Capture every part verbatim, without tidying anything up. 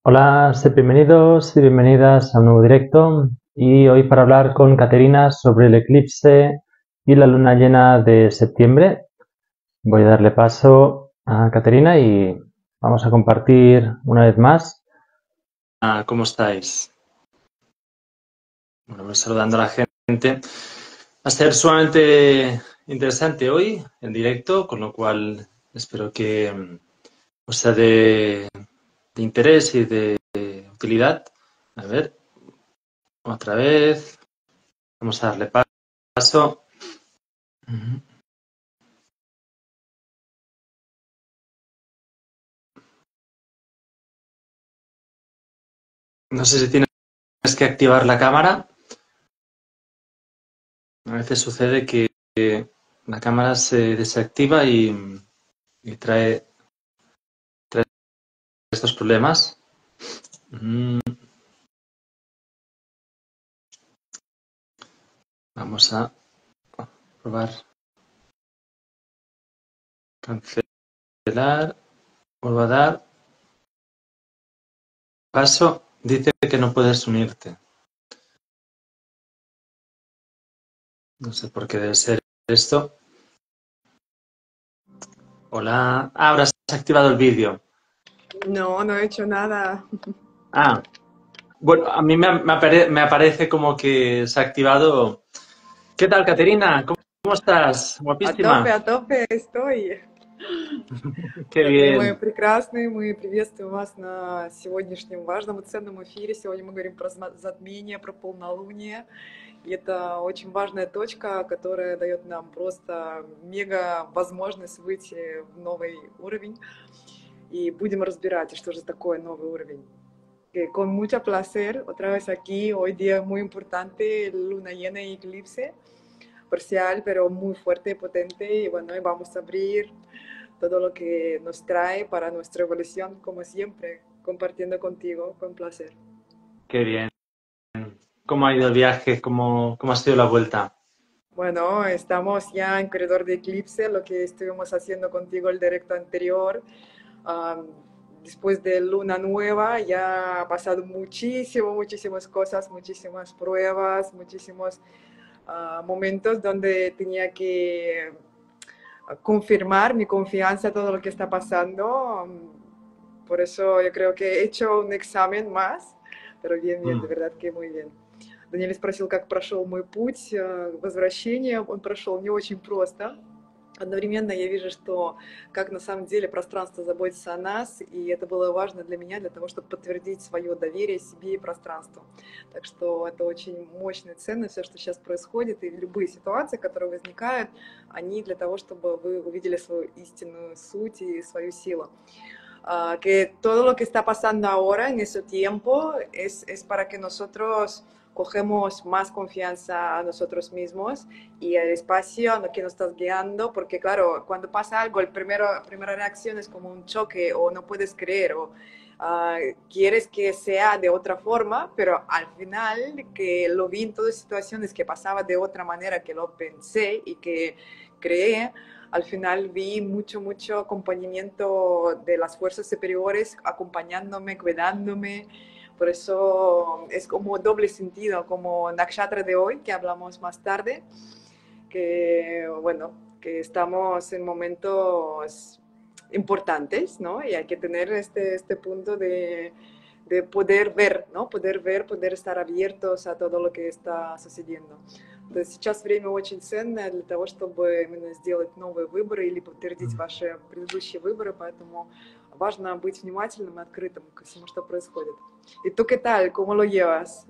Hola, sed bienvenidos y bienvenidas a un nuevo directo y hoy para hablar con Caterina sobre el eclipse y la luna llena de septiembre. Voy a darle paso a Caterina y vamos a compartir una vez más. Ah, ¿cómo estáis? Bueno, voy saludando a la gente. Va a ser sumamente interesante hoy en directo, con lo cual espero que mm, os sea de, de interés y de utilidad. A ver, otra vez. Vamos a darle paso. No sé si tienes que activar la cámara. A veces sucede que la cámara se desactiva y, y trae, trae estos problemas. Vamos a probar. Cancelar. Vuelvo a dar. Paso. Dice que no puedes unirte. No sé por qué debe ser esto. Hola. Ah, ahora se ha activado el vídeo. No, no he hecho nada. Ah, bueno, a mí me, me, apare, me aparece como que se ha activado. ¿Qué tal, Caterina? ¿Cómo, cómo estás? A tope, Guapísima. a tope estoy. Qué Дорогие мои bien. прекрасные, мы приветствуем вас на сегодняшнем важном и ценном эфире. Сегодня мы говорим про затмение, про полнолуние. И это очень важная точка, которая дает нам просто мега возможность выйти в новый уровень. И будем разбирать, что же такое новый уровень. Que con mucho placer, otra vez aquí, hoy día muy importante, luna llena y eclipse parcial, pero muy fuerte y potente. Y bueno, y vamos a abrir todo lo que nos trae para nuestra evolución, como siempre, compartiendo contigo, con placer. Qué bien. ¿Cómo ha ido el viaje? ¿Cómo, cómo ha sido la vuelta? Bueno, estamos ya en corredor de eclipse, lo que estuvimos haciendo contigo el directo anterior. Um, después de luna nueva ya ha pasado muchísimo, muchísimas cosas, muchísimas pruebas, muchísimos uh, momentos donde tenía que confirmar mi confianza en todo lo que está pasando. Por eso yo creo que he hecho un examen más, pero bien, bien, de Mm. verdad que muy bien. Даниэль спросил, как прошел мой путь возвращения. Он прошел не очень просто. Одновременно я вижу, что как на самом деле пространство заботится о нас, и это было важно для меня, для того, чтобы подтвердить свое доверие себе и пространству. Так что это очень мощно и ценно, все, что сейчас происходит, и любые ситуации, которые возникают, они для того, чтобы вы увидели свою истинную суть и свою силу. Uh, que todo lo que está pasando ahora en ese tiempo es, es para que nosotros cogemos más confianza a nosotros mismos y al espacio que nos estás guiando, porque claro, cuando pasa algo, la primera, primera reacción es como un choque o no puedes creer o uh, quieres que sea de otra forma, pero al final que lo vi en todas situaciones que pasaba de otra manera que lo pensé y que creé, al final vi mucho, mucho acompañamiento de las fuerzas superiores, acompañándome, cuidándome. Por eso es como doble sentido, como Nakshatra de hoy, que hablamos más tarde, que bueno, que estamos en momentos importantes, ¿no? Y hay que tener este, este punto de, de poder ver, ¿no? Poder ver, poder estar abiertos a todo lo que está sucediendo. То есть сейчас время очень ценное для того, чтобы именно сделать новые выборы или подтвердить ваши предыдущие выборы, поэтому важно быть внимательным и открытым ко всему, что происходит. ¿Y tú qué tal? ¿Cómo lo llevas?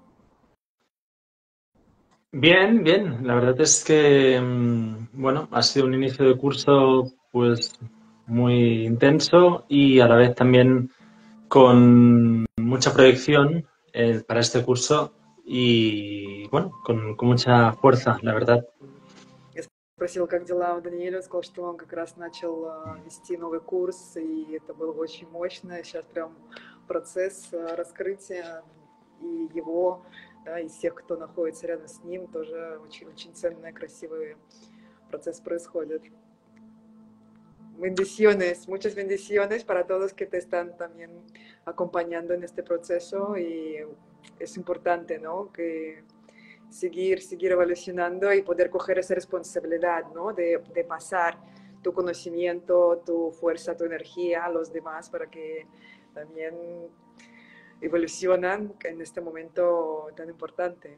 Bien, bien. La verdad es que, bueno, ha sido un inicio de curso pues muy intenso y a la vez también con mucha proyección eh, para este curso y, bueno, con, con mucha fuerza, la verdad. Я спросила, как дела у Даниэля, он сказал, что он как раз начал вести новый курс, и это было очень мощно. Сейчас прям процесс раскрытия и его, да, и всех, кто находится рядом с ним, тоже очень-очень ценный, красивый процесс происходит. bendiciones, muchas bendiciones para todos que te están también acompañando en este proceso y es importante, ¿no? Que seguir, seguir evolucionando y poder coger esa responsabilidad, ¿no? De, de pasar tu conocimiento, tu fuerza, tu energía a los demás para que también evolucionan en este momento tan importante.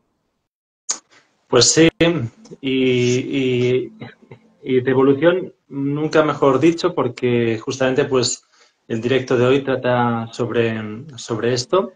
Pues sí, y, y, y de evolución nunca mejor dicho, porque justamente pues el directo de hoy trata sobre, sobre esto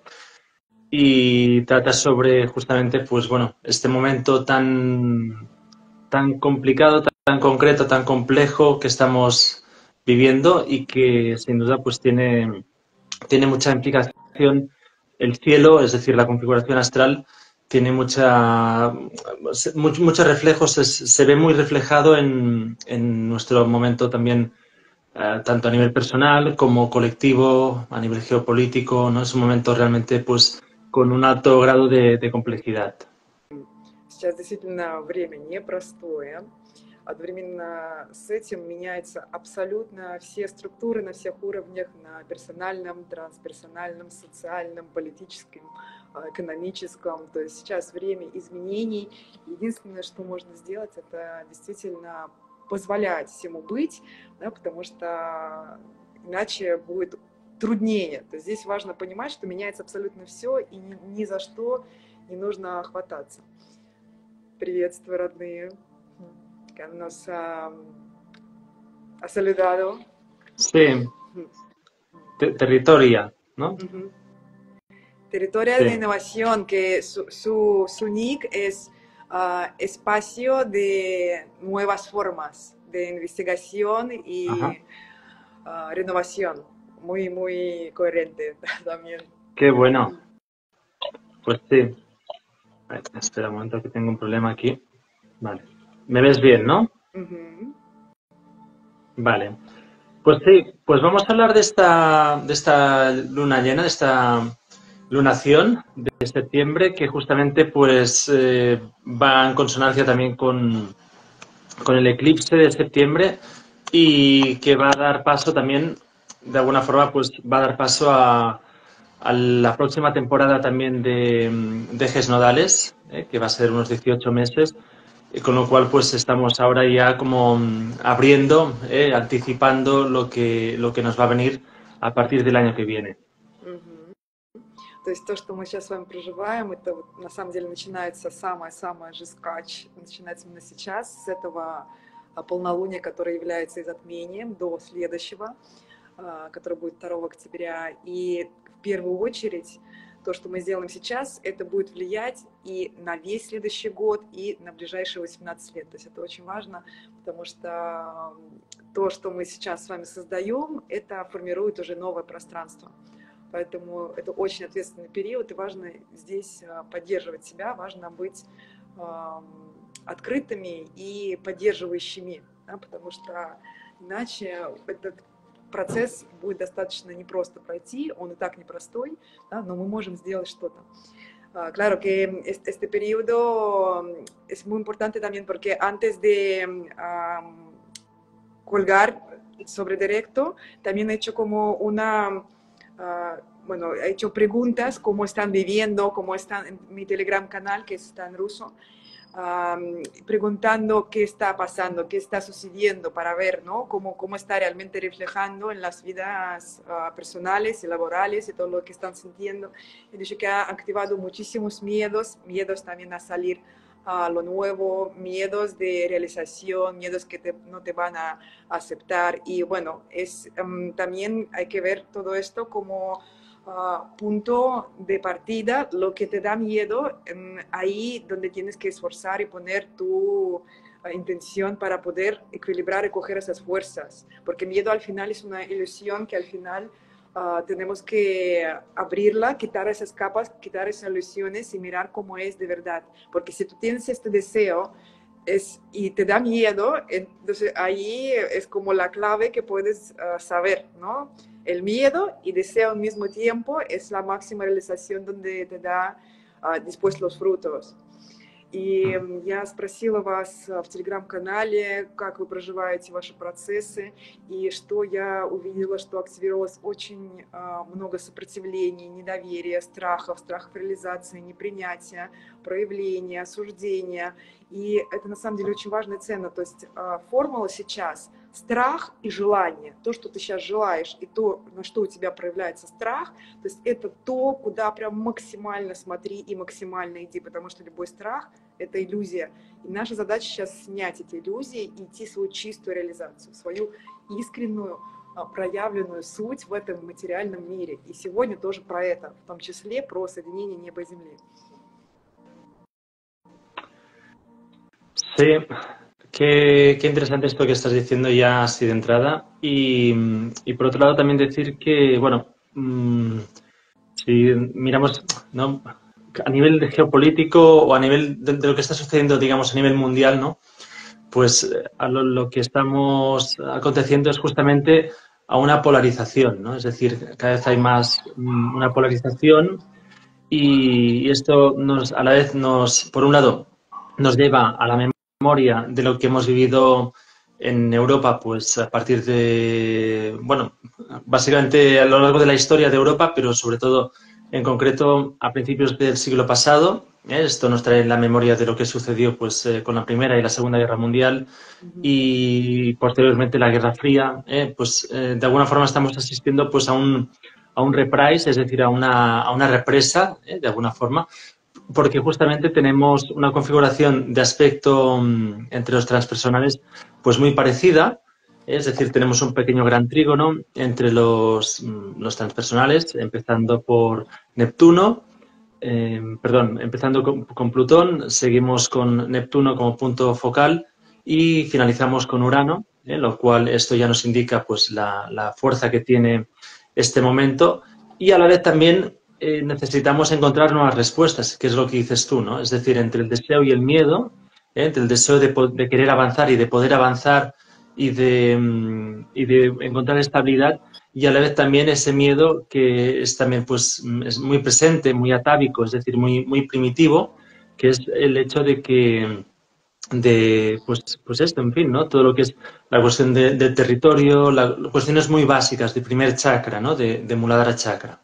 y trata sobre justamente pues bueno, este momento tan, tan complicado, tan, tan concreto, tan complejo que estamos viviendo y que sin duda pues tiene, tiene mucha implicación el cielo, es decir, la configuración astral tiene mucha, much, muchos reflejos, se, se ve muy reflejado en, en nuestro momento también, eh, tanto a nivel personal como colectivo, a nivel geopolítico, ¿no? Es un momento realmente pues con un alto grado de, de complejidad. Сейчас действительно время непростое. Одновременно с этим меняются абсолютно все структуры на всех уровнях, на персональном, трансперсональном, социальном, политическом, экономическом. То есть сейчас время изменений. Единственное, что можно сделать, это действительно позволять всему быть, да, потому что иначе будет труднее. То есть здесь важно понимать, что меняется абсолютно все, и ни, ни за что не нужно хвататься. Приветствую, родные, que nos ha, ha saludado. Sí, Te territoria, ¿no? Uh-huh. Territoria Sí. de innovación, que su, su, su nick es uh, espacio de nuevas formas de investigación y uh, renovación. Muy, muy coherente también. Qué bueno. Pues sí. Ay, espera un momento que tengo un problema aquí. Vale. ¿Me ves bien, no? Uh-huh. Vale. Pues sí, pues vamos a hablar de esta, de esta luna llena, de esta lunación de septiembre, que justamente pues eh, va en consonancia también con, con el eclipse de septiembre y que va a dar paso también, de alguna forma, pues va a dar paso a, a la próxima temporada también de, de ejes nodales, eh, que va a ser unos dieciocho meses. Con lo cual, pues estamos ahora ya como abriendo, eh, anticipando lo que, lo que nos va a venir a partir del año que viene. Угу. То есть то, что мы сейчас с вами проживаем, это вот на самом деле начинается самая-самая жесткач, начинается именно сейчас, с этого полнолуния, которое является и затмением, до следующего, которое будет второго октября. И в первую очередь то, что мы сделаем сейчас, это будет влиять и на весь следующий год, и на ближайшие восемнадцать лет. То есть это очень важно, потому что то, что мы сейчас с вами создаем, это формирует уже новое пространство. Поэтому это очень ответственный период, и важно здесь поддерживать себя, важно быть открытыми и поддерживающими, да, потому что иначе этот процесс будет достаточно непросто пройти, он и так непростой, да, но мы можем сделать что-то. Uh, claro que este, este periodo es muy importante también porque antes de um, colgar sobre directo, también he hecho como una, uh, bueno, he hecho preguntas, cómo están viviendo, cómo están en mi Telegram canal, que está en ruso, Um, preguntando qué está pasando, qué está sucediendo para ver, ¿no? cómo, cómo está realmente reflejando en las vidas uh, personales y laborales y todo lo que están sintiendo. He dicho que ha activado muchísimos miedos, miedos también a salir a lo nuevo, miedos de realización, miedos que te, no te van a aceptar. Y bueno, es, um, también hay que ver todo esto como Uh, punto de partida, lo que te da miedo, um, ahí donde tienes que esforzar y poner tu uh, intención para poder equilibrar y coger esas fuerzas, porque miedo al final es una ilusión que al final uh, tenemos que abrirla, quitar esas capas, quitar esas ilusiones y mirar cómo es de verdad, porque si tú tienes este deseo es, y te da miedo, entonces ahí es como la clave que puedes uh, saber, ¿no? El miedo y deseo al mismo tiempo es la máxima realización donde te da uh, después los frutos. И я спросила вас в телеграм-канале, как вы проживаете ваши процессы, и что я увидела, что активировалось очень много сопротивлений, недоверия, страхов, страхов реализации, непринятия, проявления, осуждения. И это на самом деле очень важно и ценно. То есть формула сейчас – страх и желание. То, что ты сейчас желаешь, и то, на что у тебя проявляется страх, то есть это то, куда прям максимально смотри и максимально иди, потому что любой страх – это иллюзия. И наша задача сейчас снять эти иллюзии и идти в свою чистую реализацию, свою искреннюю, проявленную суть в этом материальном мире. И сегодня тоже про это, в том числе про соединение неба и земли. Sí, qué, qué interesante esto que estás diciendo ya así de entrada. Y, y por otro lado también decir que, bueno, mmm, si miramos, ¿no?, a nivel de geopolítico o a nivel de, de lo que está sucediendo, digamos, a nivel mundial, ¿no?, pues a lo, lo que estamos aconteciendo es justamente a una polarización, ¿no? Es decir, cada vez hay más um, una polarización y, y esto nos, a la vez nos, por un lado, nos lleva a la memoria de lo que hemos vivido en Europa, pues a partir de, bueno, básicamente a lo largo de la historia de Europa, pero sobre todo en concreto a principios del siglo pasado. ¿eh? Esto nos trae la memoria de lo que sucedió pues eh, con la Primera y la Segunda Guerra Mundial uh-huh. y posteriormente la Guerra Fría. ¿eh? Pues eh, de alguna forma estamos asistiendo pues a un, a un reprise, es decir, a una, a una represa, ¿eh? de alguna forma, porque justamente tenemos una configuración de aspecto um, entre los transpersonales pues muy parecida, ¿eh? Es decir, tenemos un pequeño gran trígono entre los, um, los transpersonales, empezando por Neptuno, eh, perdón, empezando con, con Plutón, seguimos con Neptuno como punto focal y finalizamos con Urano, ¿eh? Lo cual esto ya nos indica pues la, la fuerza que tiene este momento y a la vez también Eh, necesitamos encontrar nuevas respuestas, que es lo que dices tú, ¿no? Es decir, entre el deseo y el miedo, ¿eh? Entre el deseo de, de querer avanzar y de poder avanzar y de, y de encontrar estabilidad y a la vez también ese miedo que es también pues es muy presente, muy atávico, es decir, muy, muy primitivo, que es el hecho de que de pues, pues esto, en fin, ¿no? Todo lo que es la cuestión de, del territorio, las cuestiones muy básicas del primer chakra, ¿no? De, de Muladhara chakra.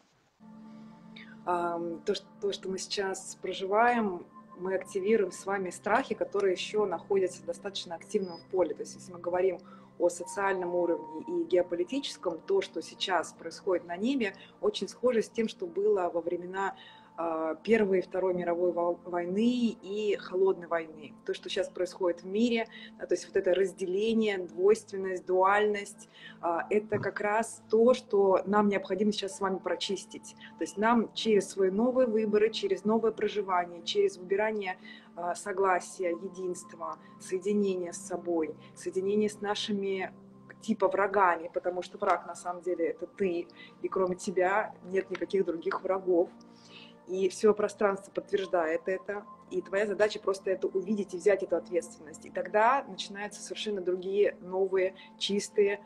То, что, то, что мы сейчас проживаем, мы активируем с вами страхи, которые еще находятся достаточно активно в поле. То есть если мы говорим о социальном уровне и геополитическом, то, что сейчас происходит на небе, очень схоже с тем, что было во времена Первой и Второй мировой войны и Холодной войны. То, что сейчас происходит в мире, да, то есть вот это разделение, двойственность, дуальность, это как раз то, что нам необходимо сейчас с вами прочистить. То есть нам через свои новые выборы, через новое проживание, через выбирание согласия, единства, соединения с собой, соединения с нашими типа врагами, потому что враг на самом деле это ты, и кроме тебя нет никаких других врагов. И все пространство подтверждает это, и твоя задача просто это увидеть и взять эту ответственность. И тогда начинаются совершенно другие, новые, чистые,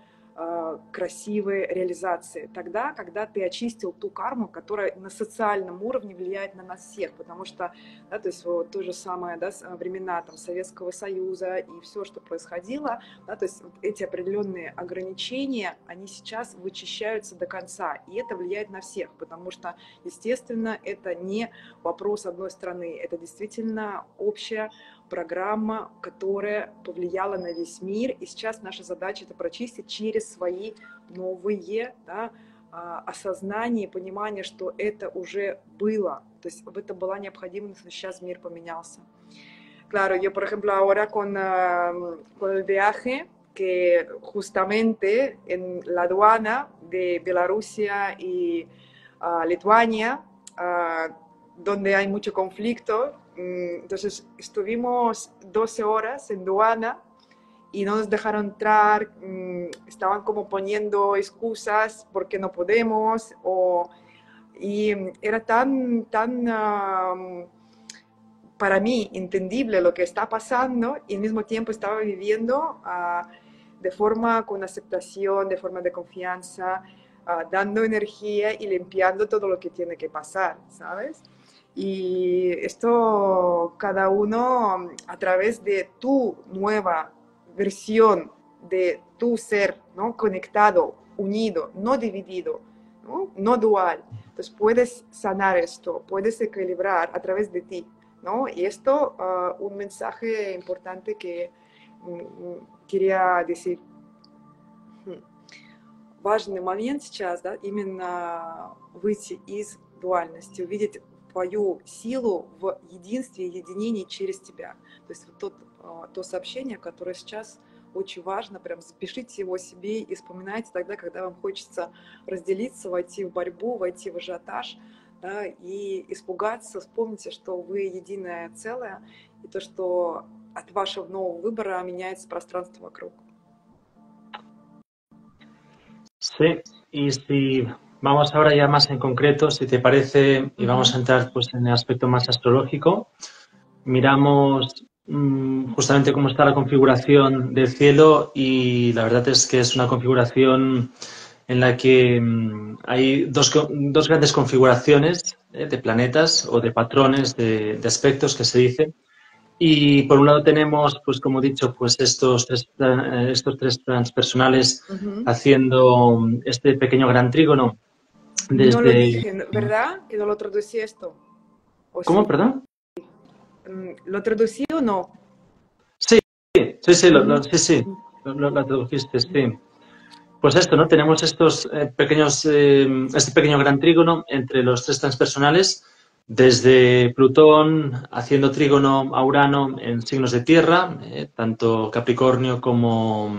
красивые реализации. Тогда, когда ты очистил ту карму, которая на социальном уровне влияет на нас всех, потому что, да, то есть вот то же самое, да, времена там, Советского Союза и все, что происходило, да, то есть вот эти определенные ограничения, они сейчас вычищаются до конца, и это влияет на всех, потому что, естественно, это не вопрос одной страны, это действительно общая программа, которая повлияла на весь мир, и сейчас наша задача это прочистить через свои новые, да, осознание, понимание, что это уже было, то есть это была необходимость, но сейчас мир поменялся. Claro, yo por ejemplo ahora con, uh, con el viaje que justamente en la aduana de Bielorrusia y uh, Lituania, uh, donde hay mucho conflicto. Entonces estuvimos doce horas en aduana y no nos dejaron entrar, estaban como poniendo excusas porque no podemos, o, y era tan, tan uh, para mí entendible lo que está pasando y al mismo tiempo estaba viviendo uh, de forma con aceptación, de forma de confianza, uh, dando energía y limpiando todo lo que tiene que pasar, ¿sabes? Y esto cada uno a través de tu nueva versión de tu ser, ¿no? Conectado, unido, no dividido, ¿no? No dual. Entonces puedes sanar esto, puedes equilibrar a través de ti, ¿no? Y esto uh, un mensaje importante que mm, quería decir. Важный момент сейчас, да, именно выйти из дуальности, увидеть твою силу в единстве и единении через тебя. То есть вот тот, то сообщение, которое сейчас очень важно, прям запишите его себе и вспоминайте тогда, когда вам хочется разделиться, войти в борьбу, войти в ажиотаж, да, и испугаться. Вспомните, что вы единое целое, и то, что от вашего нового выбора меняется пространство вокруг. Sí, y si vamos ahora ya más en concreto, si te parece, y vamos a entrar pues en el aspecto más astrológico, miramos mmm, justamente cómo está la configuración del cielo y la verdad es que es una configuración en la que mmm, hay dos, dos grandes configuraciones eh, de planetas o de patrones, de, de aspectos que se dicen. Y por un lado tenemos, pues como he dicho, pues estos tres, eh, estos tres transpersonales uh-huh. haciendo este pequeño gran trígono desde... No lo dije, ¿verdad? Que no lo traducí esto. ¿Cómo, sí? perdón? ¿Lo traducí o no? Sí, sí, sí, uh-huh. lo, lo, sí, sí, lo, lo, lo tradujiste, sí. Pues esto, ¿no? Tenemos estos eh, pequeños, eh, este pequeño gran trígono entre los tres transpersonales, desde Plutón haciendo trígono a Urano en signos de tierra, eh, tanto Capricornio como,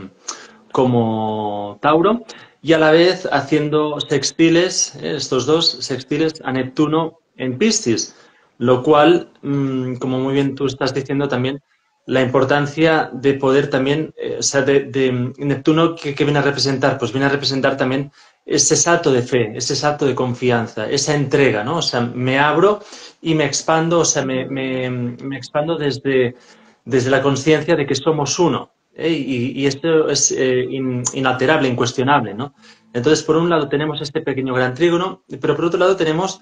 como Tauro, y a la vez haciendo sextiles, eh, estos dos sextiles a Neptuno en Piscis, lo cual, mmm, como muy bien tú estás diciendo también, la importancia de poder también, eh, o sea, de, de Neptuno, ¿qué, ¿qué viene a representar? Pues viene a representar también ese salto de fe, ese salto de confianza, esa entrega, ¿no? O sea, me abro y me expando, o sea, me, me, me expando desde, desde la conciencia de que somos uno, ¿eh? y, y esto es eh, in, inalterable, incuestionable, ¿no? Entonces, por un lado tenemos este pequeño gran trígono, pero por otro lado tenemos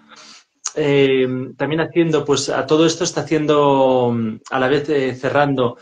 Eh, también haciendo, pues a todo esto está haciendo, a la vez eh, cerrando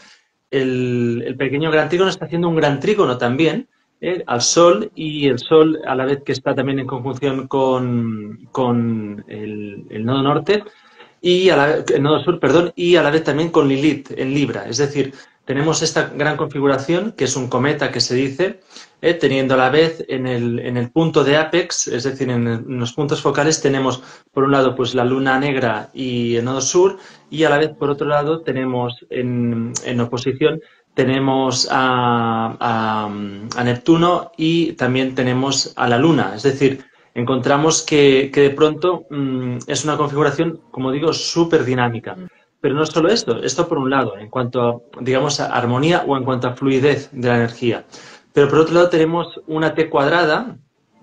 el, el pequeño gran trígono, está haciendo un gran trígono también eh, al Sol, y el Sol a la vez que está también en conjunción con, con el, el nodo norte y a la, el nodo sur, perdón, y a la vez también con Lilith en Libra. Es decir, tenemos esta gran configuración, que es un cometa que se dice, eh, teniendo a la vez en el, en el punto de apex, es decir, en, el, en los puntos focales tenemos por un lado pues la luna negra y el nodo sur, y a la vez por otro lado tenemos en, en oposición tenemos a, a, a Neptuno y también tenemos a la luna. Es decir, encontramos que, que de pronto mmm, es una configuración, como digo, súper dinámica. Pero no solo esto, esto por un lado, en cuanto a, digamos, a armonía o en cuanto a fluidez de la energía. Pero por otro lado tenemos una T cuadrada,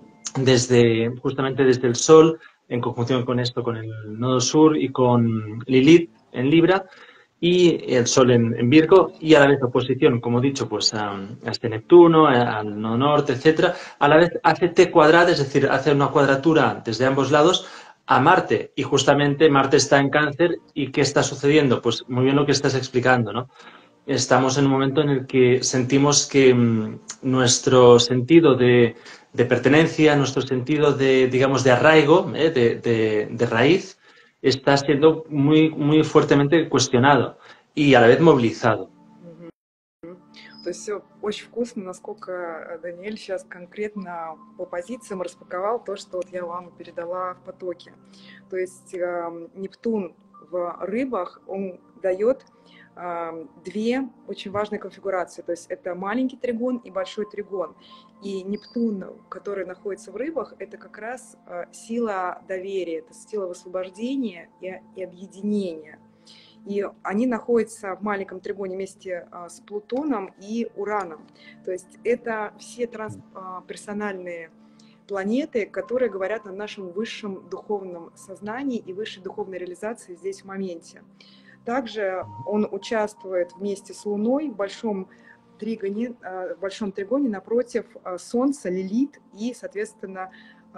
desde, justamente desde el Sol, en conjunción con esto, con el nodo sur y con Lilith en Libra, y el Sol en, en Virgo, y a la vez oposición, como he dicho, pues a, a este Neptuno, a, al nodo norte, etcétera. A la vez hace T cuadrada, es decir, hace una cuadratura desde ambos lados a Marte, y justamente Marte está en Cáncer. ¿Y qué está sucediendo? Pues muy bien lo que estás explicando, ¿no? Estamos en un momento en el que sentimos que mmm, nuestro sentido de, de pertenencia, nuestro sentido de, digamos, de arraigo, eh, de, de, de raíz, está siendo muy, muy fuertemente cuestionado y a la vez movilizado. То есть все очень вкусно, насколько Даниэль сейчас конкретно по позициям распаковал то, что вот я вам передала в потоке. То есть э, Нептун в рыбах, он дает э, две очень важные конфигурации. То есть это маленький тригон и большой тригон. И Нептун, который находится в рыбах, это как раз э, сила доверия, это сила высвобождения и, и объединения. И они находятся в маленьком тригоне вместе с Плутоном и Ураном. То есть это все трансперсональные планеты, которые говорят о нашем высшем духовном сознании и высшей духовной реализации здесь в моменте. Также он участвует вместе с Луной в большом тригоне, в большом тригоне напротив Солнца, Лилит и, соответственно,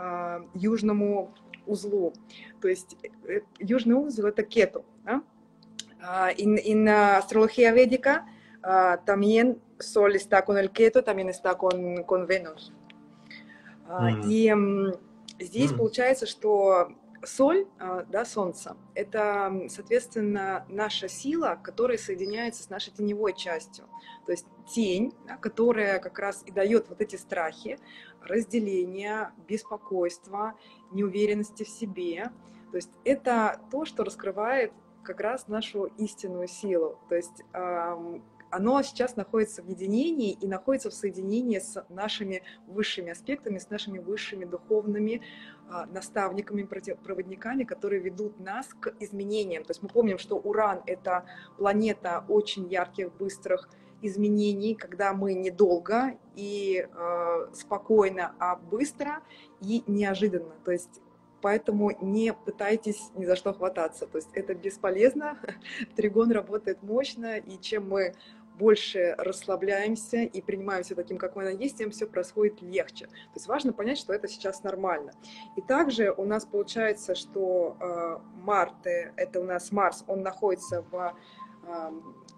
а, южному узлу. То есть э, южный узел — это кету. ¿No? Uh, en, en uh, astrología védica uh, también Sol está con el keto, también está con, con Venus. Uh, mm. И um, здесь mm. получается, что Соль, uh, да, Солнце, это, соответственно, наша сила, которая соединяется с нашей теневой частью. То есть тень, да, которая как раз и дает вот эти страхи, разделения, беспокойства, неуверенности в себе. То есть это то, что раскрывает как раз нашу истинную силу. То есть э, оно сейчас находится в единении и находится в соединении с нашими высшими аспектами, с нашими высшими духовными э, наставниками, проводниками, которые ведут нас к изменениям. То есть мы помним, что Уран — это планета очень ярких, быстрых изменений, когда мы недолго и э, спокойно, а быстро и неожиданно. То есть поэтому не пытайтесь ни за что хвататься. То есть это бесполезно. Тригон работает мощно, и чем мы больше расслабляемся и принимаем все таким, как мы есть, тем все происходит легче. То есть важно понять, что это сейчас нормально. И также у нас получается, что э, Март, это у нас Марс, он находится в э,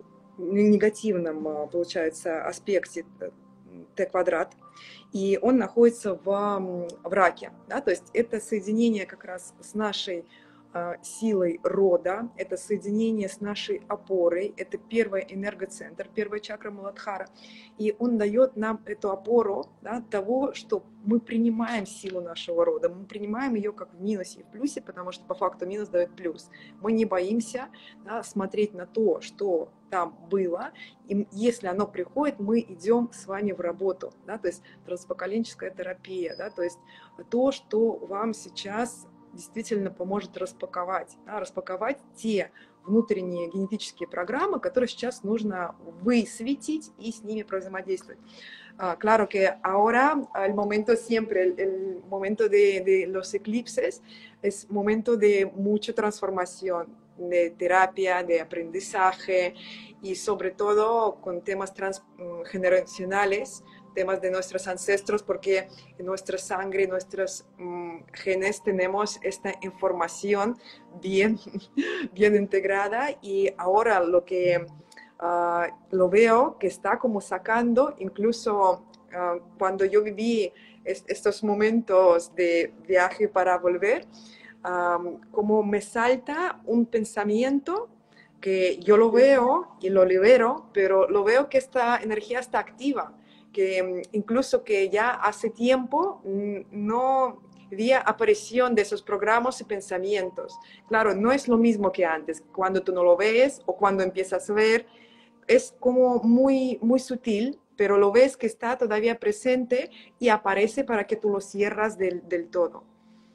негативном, получается, аспекте Т-квадрат, и он находится в, в раке, да? То есть это соединение как раз с нашей э, силой рода, это соединение с нашей опорой, это первый энергоцентр, первая чакра Муладхара, и он дает нам эту опору, да, того, что мы принимаем силу нашего рода, мы принимаем ее как в минусе и в плюсе, потому что по факту минус дает плюс. Мы не боимся, да, смотреть на то, что там было, и если оно приходит, мы идем с вами в работу, да, то есть транспоколенческая терапия, да, то есть то, что вам сейчас действительно поможет распаковать, да, распаковать те внутренние генетические программы, которые сейчас нужно высветить и с ними взаимодействовать. Uh, claro que ahora el momento siempre, el, el momento de, de los eclipses es momento de mucha transformación, de terapia, de aprendizaje y sobre todo con temas transgeneracionales, temas de nuestros ancestros, porque en nuestra sangre, en nuestros um, genes tenemos esta información bien, bien integrada, y ahora lo que uh, lo veo que está como sacando, incluso uh, cuando yo viví est estos momentos de viaje para volver, um, como me salta un pensamiento que yo lo veo y lo libero, pero lo veo que esta energía está activa, que incluso que ya hace tiempo no había aparición de esos programas y pensamientos. Claro, no es lo mismo que antes, cuando tú no lo ves o cuando empiezas a ver, es como muy, muy sutil, pero lo ves que está todavía presente y aparece para que tú lo cierras del, del todo.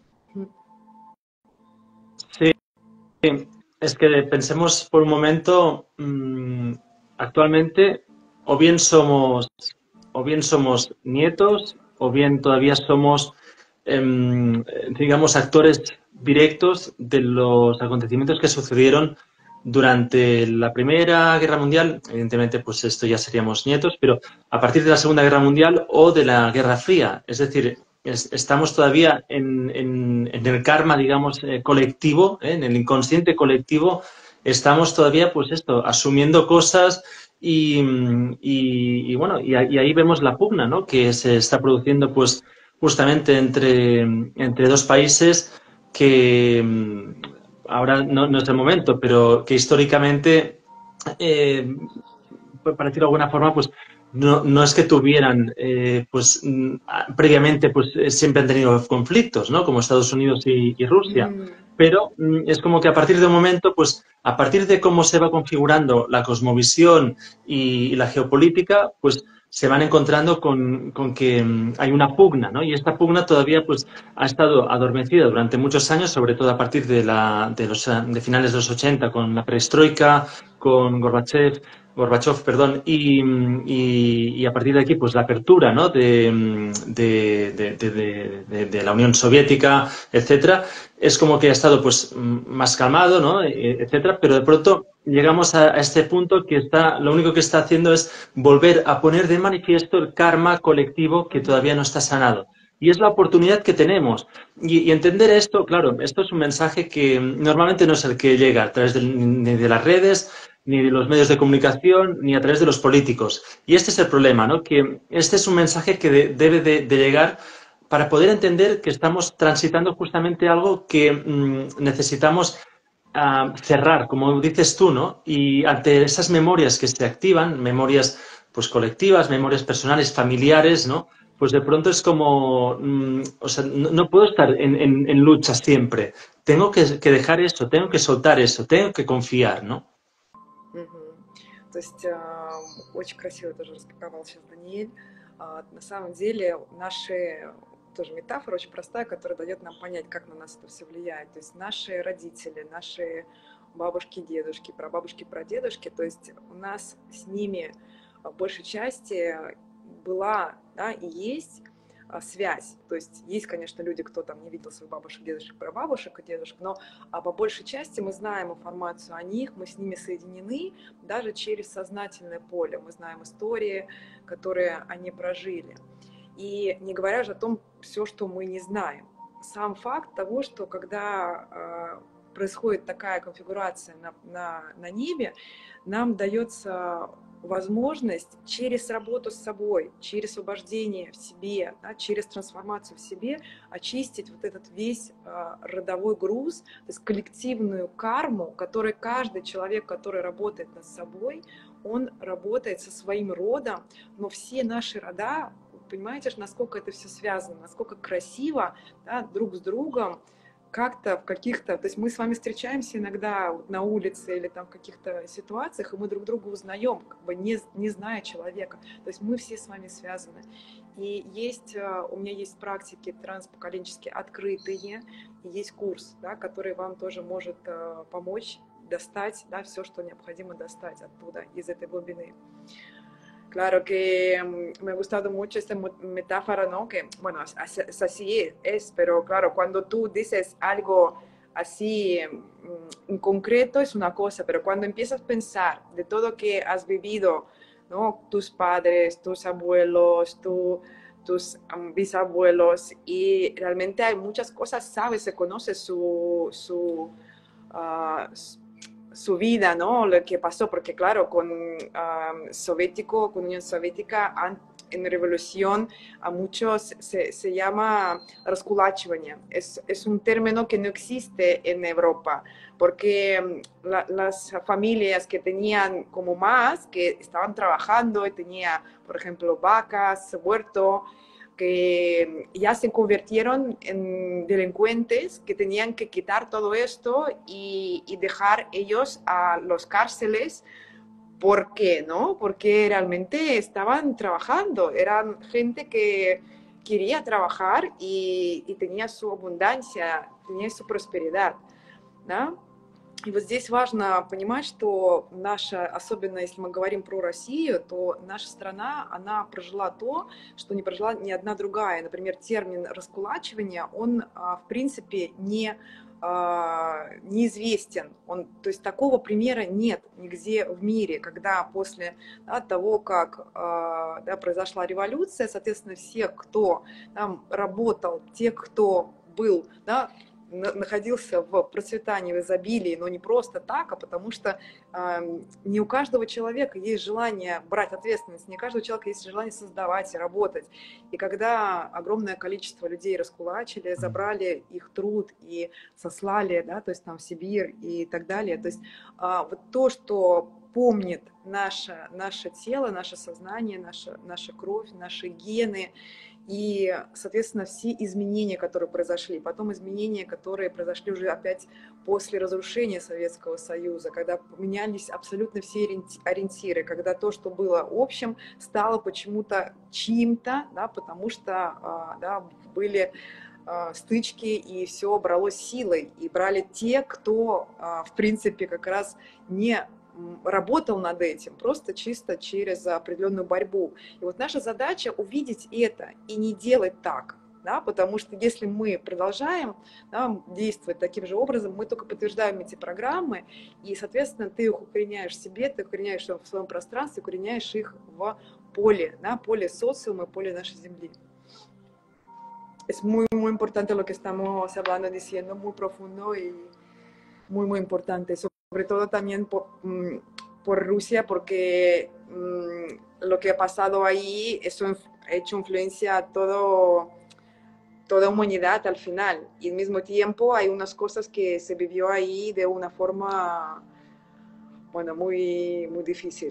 Sí, es que pensemos por un momento, mmm, actualmente, o bien somos... o bien somos nietos, o bien todavía somos, eh, digamos, actores directos de los acontecimientos que sucedieron durante la Primera Guerra Mundial. Evidentemente, pues esto ya seríamos nietos, pero a partir de la Segunda Guerra Mundial o de la Guerra Fría. Es decir, es, estamos todavía en, en, en el karma, digamos, eh, colectivo, eh, en el inconsciente colectivo. Estamos todavía, pues esto, asumiendo cosas. Y, y, y bueno, y, y ahí vemos la pugna, ¿no?, que se está produciendo pues justamente entre, entre dos países que ahora no, no es el momento, pero que históricamente, eh, para decirlo de alguna forma, pues no, no es que tuvieran, eh, pues previamente pues siempre han tenido conflictos, ¿no?, como Estados Unidos y, y Rusia. Mm. Pero es como que a partir de un momento, pues a partir de cómo se va configurando la cosmovisión y, y la geopolítica, pues se van encontrando con, con que hay una pugna, ¿no? Y esta pugna todavía pues ha estado adormecida durante muchos años, sobre todo a partir de, la, de, los, de finales de los ochenta, con la perestroika, con Gorbachev, Gorbachev, perdón, y, y, y a partir de aquí, pues la apertura, ¿no?, de, de, de, de, de, de la Unión Soviética, etcétera, es como que ha estado pues más calmado, ¿no?, etcétera, pero de pronto llegamos a, a este punto que está, lo único que está haciendo es volver a poner de manifiesto el karma colectivo que todavía no está sanado. y es la oportunidad que tenemos. Y, y entender esto, claro, esto es un mensaje que normalmente no es el que llega a través de, ni de las redes, ni de los medios de comunicación, ni a través de los políticos. Y este es el problema, ¿no? Que este es un mensaje que de, debe de, de llegar para poder entender que estamos transitando justamente algo que mmm, necesitamos uh, cerrar, como dices tú, ¿no? Y ante esas memorias que se activan, memorias pues colectivas, memorias personales, familiares, ¿no? Pues de pronto es como, mmm, o sea, no, no, puedo estar en, en, en lucha siempre. Tengo que, que dejar eso, tengo que soltar eso, tengo que confiar, ¿no? Угу. То есть э, очень красиво тоже распаковал сейчас Даниэль. Э, на самом деле наши, тоже метафора очень простая, которая дает нам понять, как на нас это все влияет. То есть наши родители, наши бабушки, дедушки, прабабушки, прадедушки, то есть у нас с ними в большей части была, да, и есть связь. То есть есть, конечно, люди, кто там не видел своих бабушек, дедушек, прабабушек и дедушек, но а по большей части мы знаем информацию о них, мы с ними соединены даже через сознательное поле. Мы знаем истории, которые они прожили. И не говоря же о том, все, что мы не знаем. Сам факт того, что когда э, происходит такая конфигурация на, на, на небе, нам дается возможность через работу с собой, через освобождение в себе, да, через трансформацию в себе очистить вот этот весь э, родовой груз, то есть коллективную карму, которой каждый человек, который работает над собой, он работает со своим родом, но все наши рода, понимаете, насколько это все связано, насколько красиво, да, друг с другом, как-то в каких-то, то есть мы с вами встречаемся иногда вот на улице или там в каких-то ситуациях, и мы друг друга узнаем, как бы не, не зная человека. То есть мы все с вами связаны. И есть, у меня есть практики транспоколенческие открытые, и есть курс, да, который вам тоже может помочь достать, да, все, что необходимо достать оттуда, из этой глубины. Claro que me ha gustado mucho esta metáfora, ¿no? Que, bueno, es así es, pero claro, cuando tú dices algo así en concreto es una cosa, pero cuando empiezas a pensar de todo que has vivido, ¿no? Tus padres, tus abuelos, tu, tus um, bisabuelos, y realmente hay muchas cosas, sabes, se conoce su... su uh, su vida, ¿no? Lo que pasó, porque claro, con um, soviético, con Unión Soviética, en revolución a muchos se, se llama раскулачивание. Es, es un término que no existe en Europa, porque la, las familias que tenían como más, que estaban trabajando y tenía, por ejemplo, vacas, huerto, que ya se convirtieron en delincuentes, que tenían que quitar todo esto y, y dejar ellos a los cárceles. ¿Por qué? ¿No? Porque realmente estaban trabajando, eran gente que quería trabajar y, y tenía su abundancia, tenía su prosperidad, ¿no? И вот здесь важно понимать, что наша, особенно если мы говорим про Россию, то наша страна, она прожила то, что не прожила ни одна другая. Например, термин раскулачивание, он, в принципе, не, неизвестен. Он, то есть такого примера нет нигде в мире, когда после, да, того, как, да, произошла революция, соответственно, все, кто там работал, те, кто был, да, находился в процветании, в изобилии, но не просто так, а потому что э, не у каждого человека есть желание брать ответственность, не у каждого человека есть желание создавать и работать. И когда огромное количество людей раскулачили, забрали их труд и сослали, да, то есть там в Сибирь и так далее, то есть э, вот то, что помнит наше, наше тело, наше сознание, наша, наша кровь, наши гены, и, соответственно, все изменения, которые произошли, потом изменения, которые произошли уже опять после разрушения Советского Союза, когда поменялись абсолютно все ориентиры, когда то, что было общим, стало почему-то чьим-то, да, потому что, да, были стычки, и все бралось силой, и брали те, кто, в принципе, как раз не работал над этим, просто чисто через определенную борьбу. И вот наша задача увидеть это и не делать так, да, потому что если мы продолжаем, да, действовать таким же образом, мы только подтверждаем эти программы, и, соответственно, ты их укореняешь в себе, ты укореняешь их в своем пространстве, укореняешь их в поле, да, поле социума, поле нашей Земли. es muy, muy importante lo que estamos hablando, diciendo, muy profundo y muy, muy importante. Sobre todo también por, um, por Rusia, porque um, lo que ha pasado ahí, eso ha hecho influencia a todo, toda humanidad al final. Y al mismo tiempo hay unas cosas que se vivió ahí de una forma, bueno, muy, muy difícil.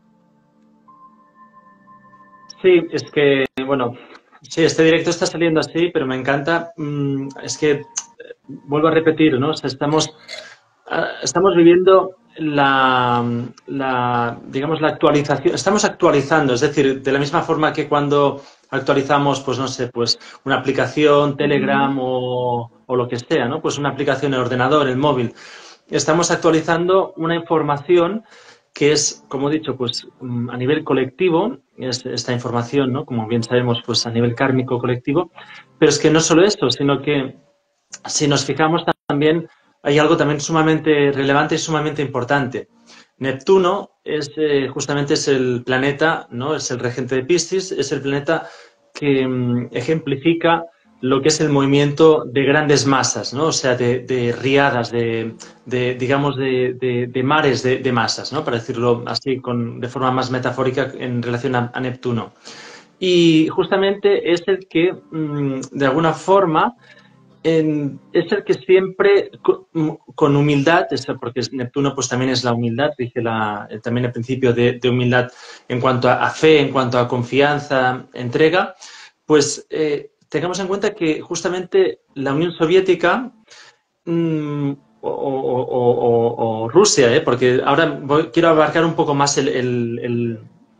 Sí, es que, bueno, sí, este directo está saliendo así, pero me encanta. mm, Es que, eh, vuelvo a repetir, ¿no? O sea, estamos, ah, estamos viviendo la, la, digamos, la actualización, estamos actualizando, es decir, de la misma forma que cuando actualizamos, pues no sé, pues una aplicación, Telegram o, o lo que sea, ¿no? Pues una aplicación en el ordenador, el móvil. Estamos actualizando una información que es, como he dicho, pues mm, a nivel colectivo, es esta información, ¿no? Como bien sabemos, pues a nivel kármico colectivo, pero es que no solo esto, sino que si nos fijamos también, hay algo también sumamente relevante y sumamente importante. Neptuno es eh, justamente es el planeta, ¿no? Es el regente de Piscis, es el planeta que mm, ejemplifica lo que es el movimiento de grandes masas, ¿no? O sea, de, de riadas, de, de, digamos, de, de, de mares de, de, masas, ¿no? Para decirlo así, con, de forma más metafórica en relación a, a Neptuno. Y justamente es el que, mmm, de alguna forma, en, es el que siempre con, con humildad, es porque Neptuno pues también es la humildad, dice la, también el principio de, de humildad en cuanto a, a, fe, en cuanto a confianza, entrega, pues eh, tengamos en cuenta que justamente la Unión Soviética mmm, o, o, o, o, Rusia, ¿eh? Porque ahora voy, quiero abarcar un poco más el, el, el,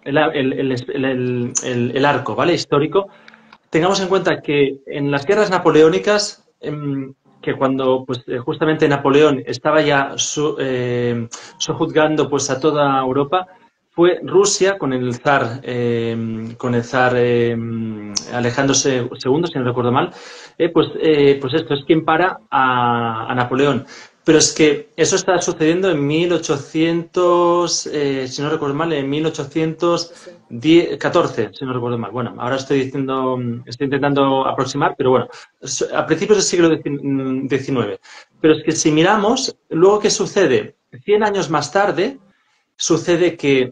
el, el arco, ¿vale? Histórico. Tengamos en cuenta que en las guerras napoleónicas, eh, que cuando pues, justamente Napoleón estaba ya su, eh, sojuzgando pues, a toda Europa, fue Rusia con el zar, eh, con el zar eh, Alejandro segundo, si no recuerdo mal, eh, pues, eh, pues esto es quien para a, a Napoleón. Pero es que eso está sucediendo en mil ochocientos, eh, si no recuerdo mal, en mil ochocientos catorce, si no recuerdo mal. Bueno, ahora estoy diciendo, estoy intentando aproximar, pero bueno, a principios del siglo diecinueve. Pero es que si miramos, luego ¿qué sucede? Cien años más tarde, sucede que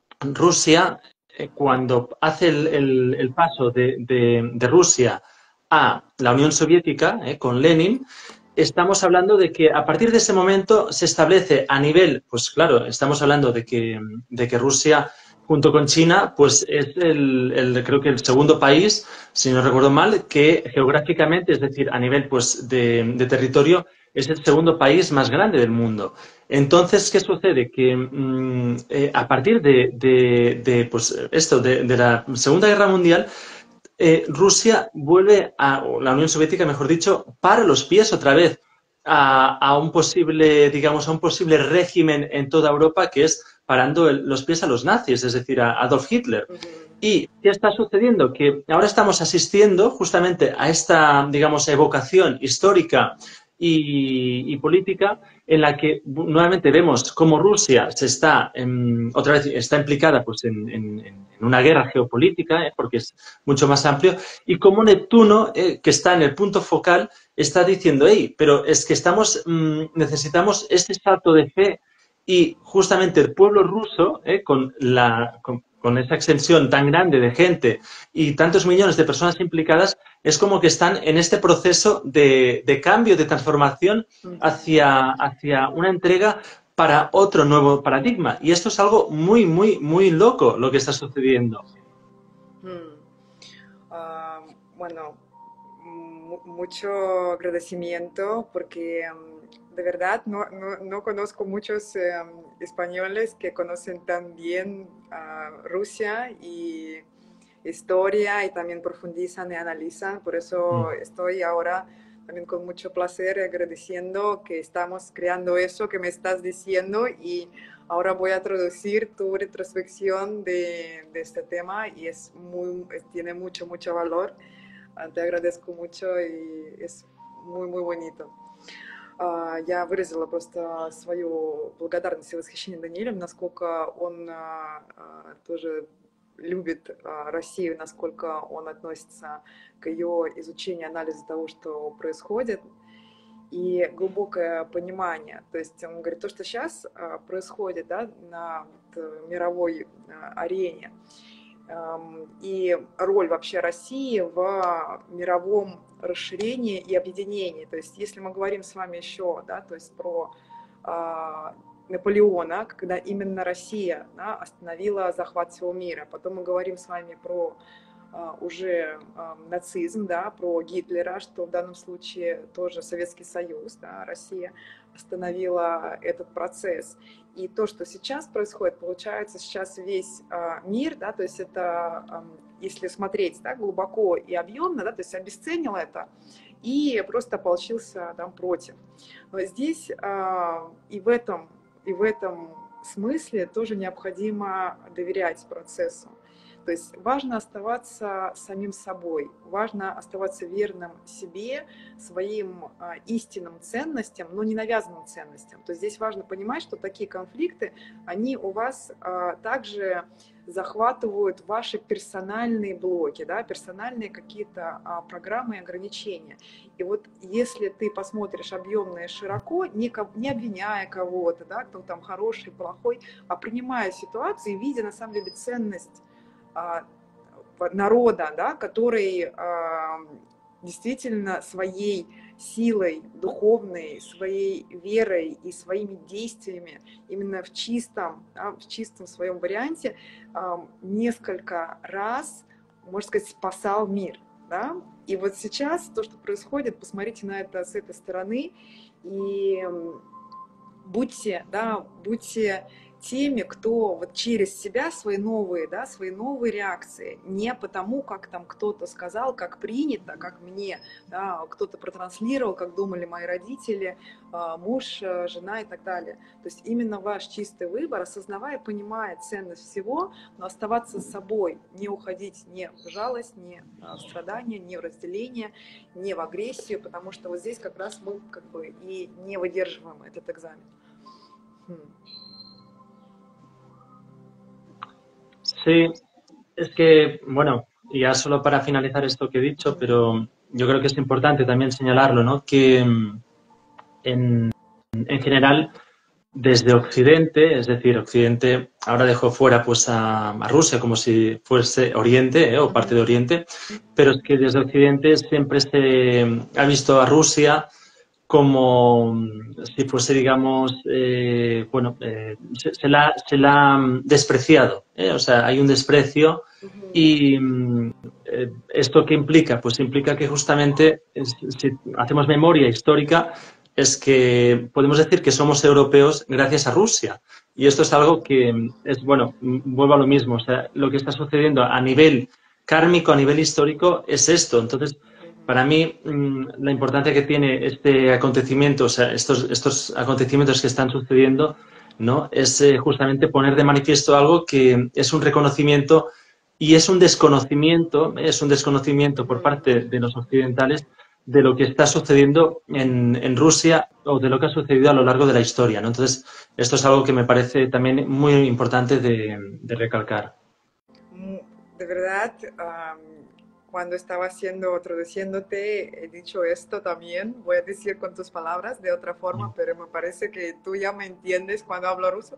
Rusia, eh, cuando hace el, el, el paso de, de, de, Rusia a la Unión Soviética, eh, con Lenin, estamos hablando de que a partir de ese momento se establece a nivel, pues claro, estamos hablando de que, de que Rusia, junto con China, pues es el, el, creo que el segundo país, si no recuerdo mal, que geográficamente, es decir, a nivel pues de, de territorio, es el segundo país más grande del mundo. Entonces, ¿qué sucede? Que mmm, eh, a partir de, de, de pues esto, de, de, la Segunda Guerra Mundial, eh, Rusia vuelve a, o la Unión Soviética, mejor dicho, para los pies otra vez a, a un posible, digamos, a un posible régimen en toda Europa que es parando el, los pies a los nazis, es decir, a Adolf Hitler. ¿Y qué está sucediendo? Que ahora estamos asistiendo justamente a esta, digamos, evocación histórica y, y política en la que nuevamente vemos cómo Rusia se está, en, otra vez, está implicada pues, en, en, en una guerra geopolítica, eh, porque es mucho más amplio, y cómo Neptuno, eh, que está en el punto focal, está diciendo, hey, pero es que estamos, mmm, necesitamos este salto de fe y justamente el pueblo ruso, eh, con la... Con, con esa extensión tan grande de gente y tantos millones de personas implicadas, es como que están en este proceso de, de cambio, de transformación hacia, hacia una entrega para otro nuevo paradigma. Y esto es algo muy, muy, muy loco lo que está sucediendo. Hmm. Uh, bueno, mucho agradecimiento porque um, de verdad no, no, no conozco muchos um, españoles que conocen tan bien uh, Rusia y historia y también profundizan y analizan. Por eso mm. estoy ahora también con mucho placer agradeciendo que estamos creando eso que me estás diciendo y ahora voy a traducir tu retrospección de, de este tema y es muy, tiene mucho, mucho valor. Te agradezco mucho и es muy, muy bonito. Я выразила просто свою благодарность и восхищение Даниилем, насколько он тоже любит Россию, насколько он относится к ее изучению, анализу того, что происходит, и глубокое понимание. То есть он говорит, то, что сейчас происходит, да, на мировой арене, и роль вообще России в мировом расширении и объединении. То есть если мы говорим с вами еще, да, то есть про Наполеона, когда именно Россия, да, остановила захват всего мира. Потом мы говорим с вами про а, уже а, нацизм, да, про Гитлера, что в данном случае тоже Советский Союз, да, Россия остановила этот процесс. И то, что сейчас происходит, получается сейчас весь а, мир, да, то есть это, а, если смотреть, да, глубоко и объемно, да, то есть обесценил это и просто ополчился там против. Но здесь а, и в этом И в этом смысле тоже необходимо доверять процессу. То есть важно оставаться самим собой, важно оставаться верным себе, своим а, истинным ценностям, но не навязанным ценностям. То есть здесь важно понимать, что такие конфликты, они у вас а, также захватывают ваши персональные блоки, да, персональные какие-то а, программы и ограничения. И вот если ты посмотришь объемно и широко, не, не обвиняя кого-то, да, кто там хороший, плохой, а принимая ситуацию и видя на самом деле ценность а, народа, да, который а, действительно своей силой духовной, своей верой и своими действиями именно в чистом, да, в чистом своем варианте а, несколько раз, можно сказать, спасал мир. Да? И вот сейчас то, что происходит, посмотрите на это с этой стороны и будьте, да, будьте теми, кто вот через себя свои новые, да, свои новые реакции, не потому, как там кто-то сказал, как принято, как мне, да, кто-то протранслировал, как думали мои родители, муж, жена и так далее. То есть именно ваш чистый выбор, осознавая, понимая ценность всего, но оставаться с собой, не уходить ни в жалость, ни в страдания, ни в разделение, ни в агрессию, потому что вот здесь как раз мы как бы и не выдерживаем этот экзамен. Хм. Sí, es que, bueno, ya solo para finalizar esto que he dicho, pero yo creo que es importante también señalarlo, ¿no? Que en, en general, desde Occidente, es decir, Occidente ahora dejó fuera pues a, a Rusia como si fuese Oriente, ¿eh? O parte de Oriente, pero es que desde Occidente siempre se ha visto a Rusia como si fuese, digamos, eh, bueno, eh, se, se, la, se la ha despreciado, ¿eh? O sea, hay un desprecio y eh, ¿esto qué implica? Pues implica que justamente, si hacemos memoria histórica, es que podemos decir que somos europeos gracias a Rusia. Y esto es algo que es, bueno, vuelvo a lo mismo, o sea, lo que está sucediendo a nivel kármico, a nivel histórico, es esto. Entonces, para mí, la importancia que tiene este acontecimiento, o sea, estos, estos acontecimientos que están sucediendo, ¿no? Es eh, justamente poner de manifiesto algo que es un reconocimiento y es un desconocimiento, es un desconocimiento por parte de los occidentales de lo que está sucediendo en, en Rusia o de lo que ha sucedido a lo largo de la historia, ¿no? Entonces, esto es algo que me parece también muy importante de, de recalcar. De verdad, um, cuando estaba haciendo, traduciéndote, he dicho esto también, voy a decir con tus palabras de otra forma, mm. pero me parece que tú ya me entiendes cuando hablo ruso.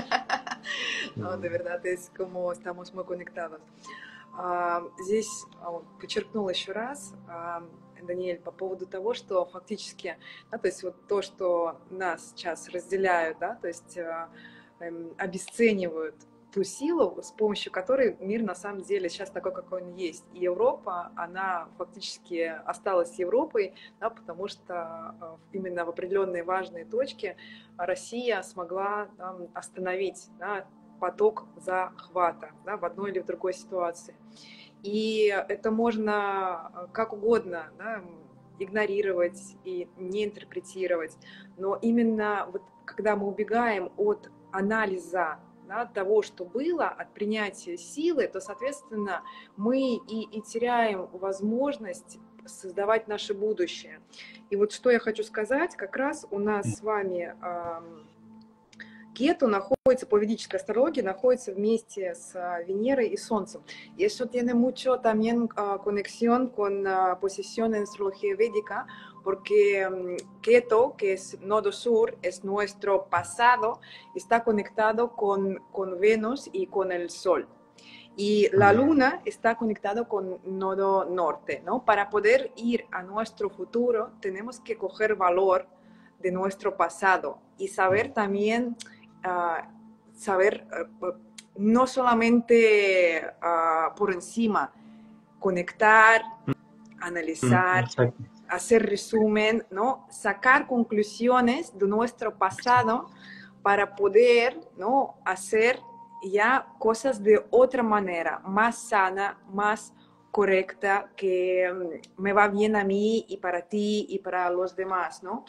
No, de verdad es como estamos muy conectados. Uh, здесь uh, подчеркнула еще раз, uh, Даниэль, по поводу того, что фактически, да, то есть вот то, что нас сейчас разделяют, да, то есть э, э, обесценивают ту силу, с помощью которой мир на самом деле сейчас такой, какой он есть. И Европа, она фактически осталась Европой, да, потому что э, именно в определенные важные точки Россия смогла да, остановить да, поток захвата да, в одной или в другой ситуации. И это можно как угодно да, игнорировать и не интерпретировать. Но именно вот, когда мы убегаем от анализа да, того, что было, от принятия силы, то, соответственно, мы и, и теряем возможность создавать наше будущее. И вот что я хочу сказать, как раз у нас с вами э, Кету находится, по ведической астрологии, находится вместе с Венерой и Солнцем. Y eso tiene mucho también uh, conexión con uh, posición en astrología védica, porque um, Ketu, que es nodo sur, es nuestro pasado, está conectado con, con Venus y con el Sol. Y la luna está conectada con nodo norte, ¿no? Para poder ir a nuestro futuro, tenemos que coger valor de nuestro pasado y saber también, uh, saber uh, no solamente uh, por encima, conectar, analizar, Exacto. hacer resumen, ¿no? Sacar conclusiones de nuestro pasado para poder, ¿no? Hacer ya cosas de otra manera, más sana, más correcta, que um, me va bien a mí и para ti, и para los demás, ¿no?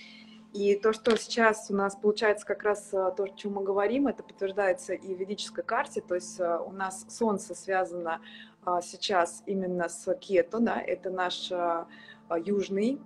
И то, что сейчас у нас получается как раз то, о чем мы говорим, это подтверждается и в ведической карте, то есть у нас Солнце связано сейчас именно с Кету, да, это наш южный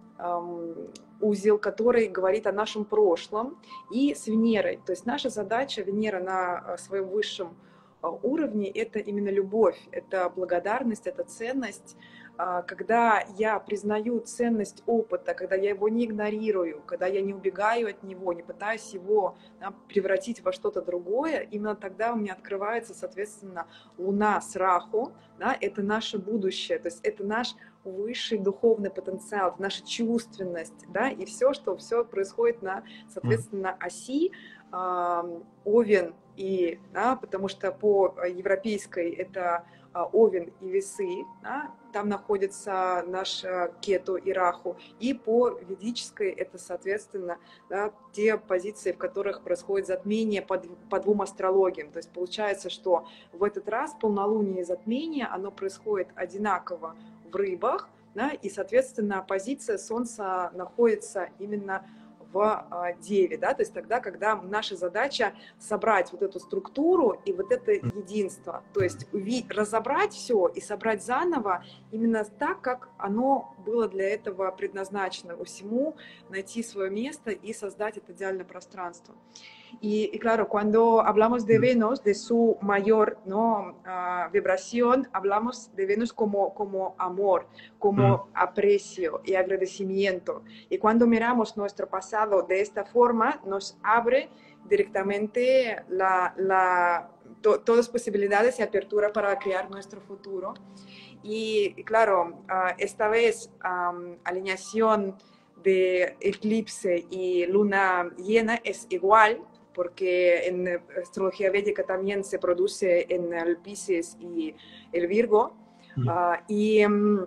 узел, который говорит о нашем прошлом, и с Венерой. То есть наша задача, Венера на своем высшем уровне, это именно любовь, это благодарность, это ценность. Когда я признаю ценность опыта, когда я его не игнорирую, когда я не убегаю от него, не пытаюсь его, да, превратить во что-то другое, именно тогда у меня открывается, соответственно, Луна с Раху, да, это наше будущее, то есть это наш высший духовный потенциал, наша чувственность, да, и все, что все происходит на, соответственно, оси э, Овен, и, да, потому что по европейской это Овен и Весы, да, там находится наш Кету и Раху, и по ведической это, соответственно, да, те позиции, в которых происходит затмение по, по двум астрологиям. То есть получается, что в этот раз полнолуние и затмение, оно происходит одинаково в Рыбах, да, и, соответственно, позиция Солнца находится именно в Деве, да, то есть тогда, когда наша задача собрать вот эту структуру и вот это единство, то есть разобрать все и собрать заново именно так, как оно было для этого предназначено, всему найти свое место и создать это идеальное пространство. Y, y claro, cuando hablamos de Venus, de su mayor, ¿no? uh, vibración, hablamos de Venus como, como amor, como mm. aprecio y agradecimiento. Y cuando miramos nuestro pasado de esta forma, nos abre directamente la, la, to, todas posibilidades y apertura para crear nuestro futuro. Y, y claro, uh, esta vez um, alineación de eclipse y luna llena es igual, porque en astrología védica también se produce en el Piscis y el Virgo. Mm. Uh, y um,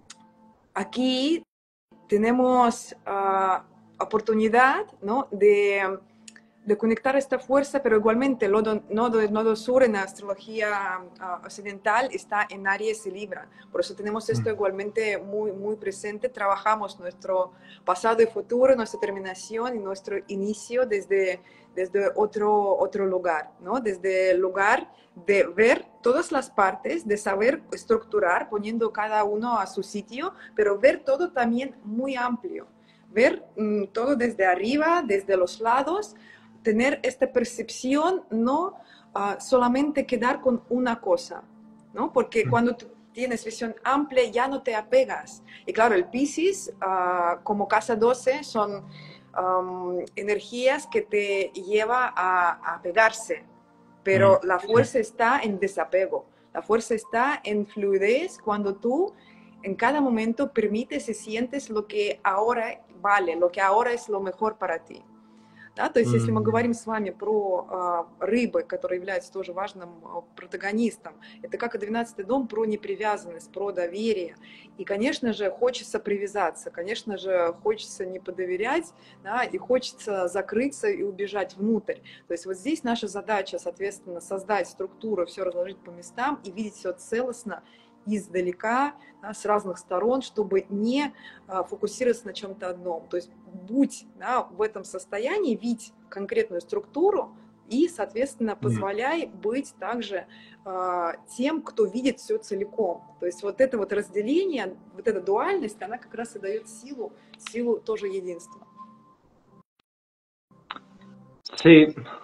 aquí tenemos uh, oportunidad, ¿no? de, de conectar esta fuerza, pero igualmente el nodo, nodo, el nodo sur en la astrología uh, occidental está en Aries y Libra. Por eso tenemos esto mm. igualmente muy, muy presente. Trabajamos nuestro pasado y futuro, nuestra terminación y nuestro inicio desde... desde otro, otro lugar, ¿no? Desde el lugar de ver todas las partes, de saber estructurar, poniendo cada uno a su sitio, pero ver todo también muy amplio, ver mmm, todo desde arriba, desde los lados, tener esta percepción, no uh, solamente quedar con una cosa, ¿no? Porque mm. cuando tú tienes visión amplia ya no te apegas. Y claro, el Piscis, uh, como casa doce, son... Um, energías que te lleva a, a pegarse, pero mm. la fuerza está en desapego, la fuerza está en fluidez cuando tú en cada momento permites y sientes lo que ahora vale, lo que ahora es lo mejor para ti. Да, то есть, mm. если мы говорим с вами про э, рыбы, которые являются тоже важным э, протагонистом, это как и двенадцатый дом про непривязанность, про доверие. И, конечно же, хочется привязаться, конечно же, хочется не подоверять, да, и хочется закрыться и убежать внутрь. То есть вот здесь наша задача, соответственно, создать структуру, все разложить по местам и видеть все целостно, издалека, да, с разных сторон, чтобы не а, фокусироваться на чем-то одном. То есть будь, да, в этом состоянии, видеть конкретную структуру и, соответственно, позволяй mm. быть также а, тем, кто видит все целиком. То есть вот это вот разделение, вот эта дуальность, она как раз и дает силу, силу тоже единства. Sí,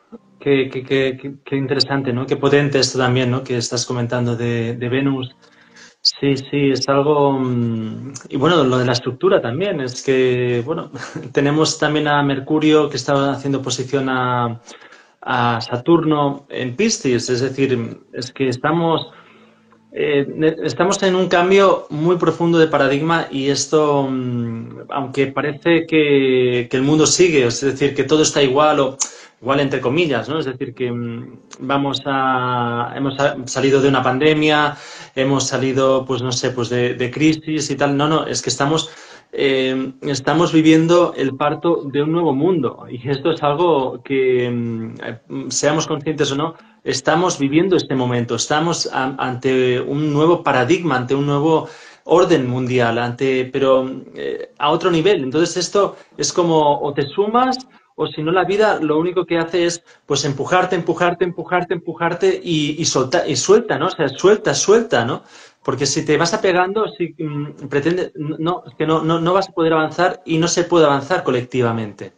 qué, qué, qué, qué- qué interesante, ¿no? Qué potente esto también, ¿no? Que estás comentando de, de Venus. Sí, sí, es algo... mm, Y bueno, lo de la estructura también, es que, bueno, tenemos también a Mercurio que está haciendo posición a, a Saturno en Piscis, es decir, es que estamos... Eh, ne- estamos en un cambio muy profundo de paradigma y esto, mm, aunque parece que, que el mundo sigue, es decir, que todo está igual o igual entre comillas, ¿no? Es decir, que mm, vamos a, hemos sa- salido de una pandemia, hemos salido, pues no sé, pues de, de crisis y tal. No, no, es que estamos, eh, estamos viviendo el parto de un nuevo mundo y esto es algo que, mm, eh, seamos conscientes o no, estamos viviendo este momento, estamos a- ante un nuevo paradigma, ante un nuevo orden mundial, ante, pero eh, a otro nivel. Entonces esto es como o te sumas o si no la vida lo único que hace es pues empujarte, empujarte, empujarte, empujarte y, y solta, y suelta, ¿no? O sea, suelta, suelta, ¿no? Porque si te vas apegando, si mm, pretende, no, es que no, no, no vas a poder avanzar y no se puede avanzar colectivamente.